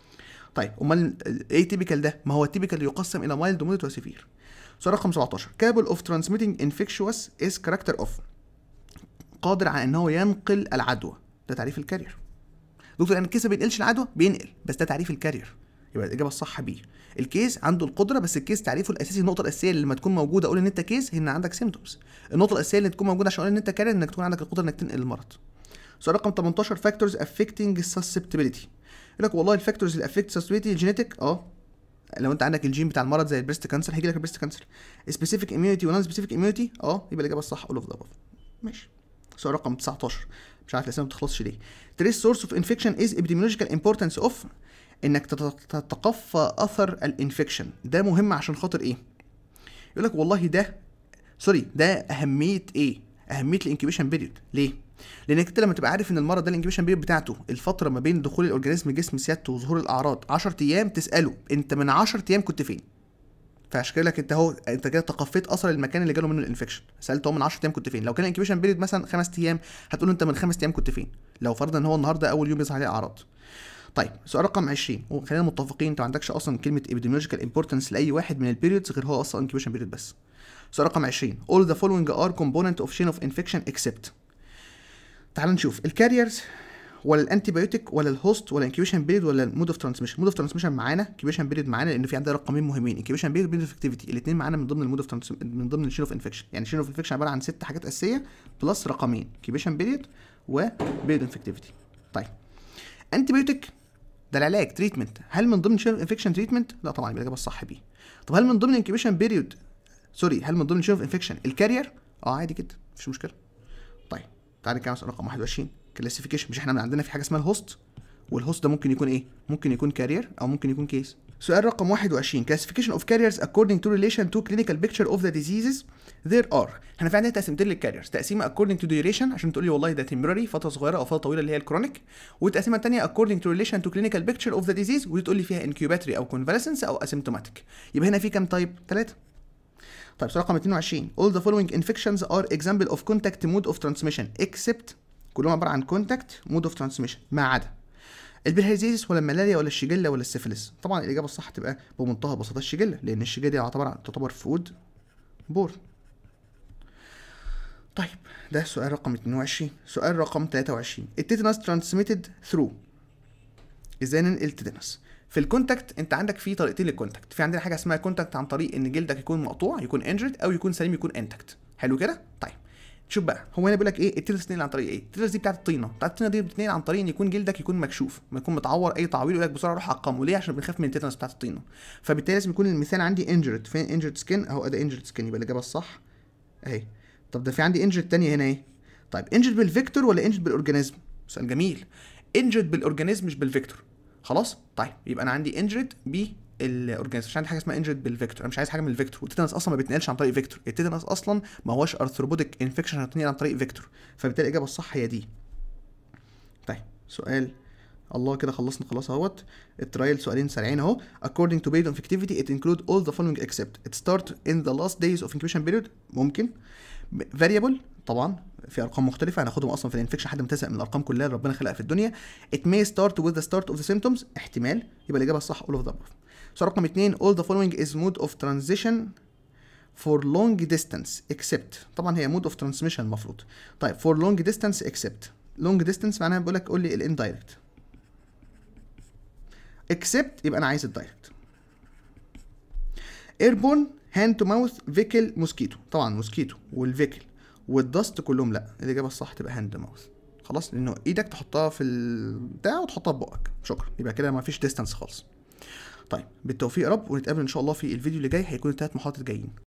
Speaker 1: طيب امال ايه تيبيكال ده؟ ما هو التيبيكال يقسم الى مايلد ومودريت وسيفير. سؤال رقم سبعتاشر capable of transmitting infectious is character of، قادر على ان هو ينقل العدوى، ده تعريف الكارير. دكتور يعني الكيس ما بينقلش العدوى؟ بينقل، بس ده تعريف الكارير، يبقى الاجابه الصح بي. الكيس عنده القدره، بس الكيس تعريفه الاساسي النقطه الاساسيه اللي لما تكون موجوده اقول ان انت كيس هي ان عندك سيمتومز، النقطه الاساسيه اللي تكون موجوده عشان اقول ان انت كارير انك تكون عندك القدره انك تنقل المرض. سؤال رقم تمنتاشر فاكتورز افكتنج susceptibility. يقول لك والله الفاكتورز اللي افكت susceptibility الجينيتك اه لو انت عندك الجين بتاع المرض زي البريست كانسر هيجي لك البريست كانسر. سبيسيفيك اميونيتي ونون سبيسيفيك اميونيتي اه يبقى الاجابه الصح اول اوف ذا ابوف. ماشي. سؤال رقم تسعتاشر مش عارف الاسئله ما بتخلصش ليه. تريس سورس اوف انفكشن از epidemiological importance اوف، انك تتقفى اثر الانفكشن، ده مهم عشان خاطر ايه؟ يقول لك والله ده سوري ده اهميه ايه؟ اهميه الانكيوبيشن بيريود. ليه؟ لانك انت لما تبقى عارف ان المرض ده الانكيوبيشن بيريود بتاعته الفتره ما بين دخول الاورجانيزم جسم سيادته وظهور الاعراض عشرة ايام، تساله انت من عشرة ايام كنت فين؟ فعشان كده لك انت اهو انت كده تقفيت اثر المكان اللي جاله منه الانفكشن، سالته هو من عشرة ايام كنت فين. لو كان الانكيوبيشن بيريود مثلا خمس ايام هتقول له انت من خمس ايام كنت فين، لو فرضا ان هو النهارده اول يوم يظهر عليه اعراض. طيب سؤال رقم عشرين وخلينا متفقين انت ما عندكش اصلا كلمه epidemiological importance لاي واحد من البيريودز غير هو اصلا incubation period بس. سؤال رقم عشرين all the following are component of chain of infection except. تعال نشوف الكاريرز ولا الانتيبيوتيك ولا الهوست ولا انكيوبيشن بيريود ولا المود اوف ترانسميشن. مود اوف ترانسميشن معانا، انكيوبيشن بيريود معانا، لان في عندنا رقمين مهمين انكيوبيشن بيريود وبيريود افكتيفيتي، الاثنين معانا من ضمن المود اوف من ضمن الشين اوف انفكشن. يعني الشين اوف انفكشن عباره عن ست حاجات اساسيه بلس رقمين انكيوبيشن بيريود وبيريود افكتيفيتي. طيب انتيبيوتيك ده العلاج تريتمنت، هل من ضمن شين اوف انفكشن تريتمنت؟ لا طبعا يبقى الاجابه الصح بيه. طب هل من ضمن انكيوبيشن بيريود سوري هل من ضمن شين اوف انفكشن الكارير؟ اه عادي جدا مفيش مشكله. طيب تعالى نكمل سؤال رقم واحد وعشرين كلاسيفيكيشن. مش احنا عندنا في حاجه اسمها الهوست، والهوست ده ممكن يكون ايه؟ ممكن يكون كارير او ممكن يكون كيس. سؤال رقم واحد وعشرين classification of carriers according to relation to clinical picture of the diseases there are. احنا في عندنا تقسيمتين للكاريرز، تقسيمه according to duration عشان تقول لي والله ده temporary فتره صغيره او فتره طويله اللي هي الكرونيك، والتقسيمه الثانيه according to relation to clinical picture of the disease ودي تقول لي فيها incubatory او convalescence او asymptomatic. يبقى هنا في كام تايب؟ ثلاثه. طيب سؤال رقم اتنين وعشرين all the following infections are example of contact mode of transmission except، كلهم عباره عن contact mode of transmission ما عدا البلهارزيزيس ولا الملاريا ولا الشيجيلا ولا السيفيلس. طبعا الاجابه الصح تبقى بمنتهى البساطه الشيجيلا، لان الشيجيلا دي تعتبر تعتبر فود بور. طيب ده سؤال رقم اتنين وعشرين. سؤال رقم تلاتة وعشرين التيتانس ترانسميتد ثرو، ازاي ننقل التيتانس؟ في الكونتاكت انت عندك في طريقتين للكونتاكت، في عندنا حاجه اسمها كونتاكت عن طريق ان جلدك يكون مقطوع يكون انجرد او يكون سليم يكون انتكت. حلو كده؟ طيب شوف بقى، هو هنا بيقول لك ايه التيتانس بتتنقل عن طريق ايه؟ التيتانس دي بتاعت الطينه، بتاعت الطينه دي بتتنقل عن طريق ان يكون جلدك يكون مكشوف، ما يكون متعور اي تعوير، يقول لك بسرعه روح عقمه. ليه؟ عشان بنخاف من التيتانس بتاعت الطينه. فبالتالي لازم يكون المثال عندي انجرد. فين انجرد سكين؟ اهو ده انجرد سكين، يبقى الاجابه الصح اهي. طب ده في عندي انجرد تانية هنا ايه؟ طيب انجرد بالفيكتور ولا انجرد بالاورجانيزم؟ سؤال جميل. انجرد بالاورجانيزم مش بالفيكتور. خلاص؟ طيب يبقى انا عندي انجرد ب الاورجانيزم، مش عندي حاجه اسمها انجرد بالفيكتور، انا مش عايز حاجه من الفيكتور، والتيتانس اصلا ما بيتنقلش عن طريق فيكتور، التيتانس اصلا ما هوش ارثروبوديك انفكشن هتنقل عن طريق فيكتور، فبالتالي الاجابه الصح هي دي. طيب سؤال، الله كده خلصنا خلاص اهوت الترايل. سؤالين سريعين اهو. according to period of activity it include all the following except it start in the last days of incubation period. ممكن. variable طبعا في ارقام مختلفه هناخدهم اصلا في الانفكشن لحد ما تزهق من الارقام كلها اللي ربنا خلقها في الدنيا. it may start with the start of the symptoms. احتمال. يبقى الاجابه الصح all of the above. سؤال رقم اتنين all the following is mode of transition for long distance except. طبعا هي mode of transmission المفروض. طيب for long distance except. long distance معناها بقول لك قول لي الاندايركت. except يبقى انا عايز الدايركت. airborne hand to mouth فيكل موسكيتو. طبعا موسكيتو والفيكل والدست كلهم لا، الاجابه الصح تبقى هاند ماوث. خلاص، لانه ايدك تحطها في البتاع وتحطها في بقك، شكرا، يبقى كده ما فيش ديستانس خالص. طيب بالتوفيق يا رب، ونتقابل ان شاء الله في الفيديو اللي جاي، هيكون التلات محاضرات جايين.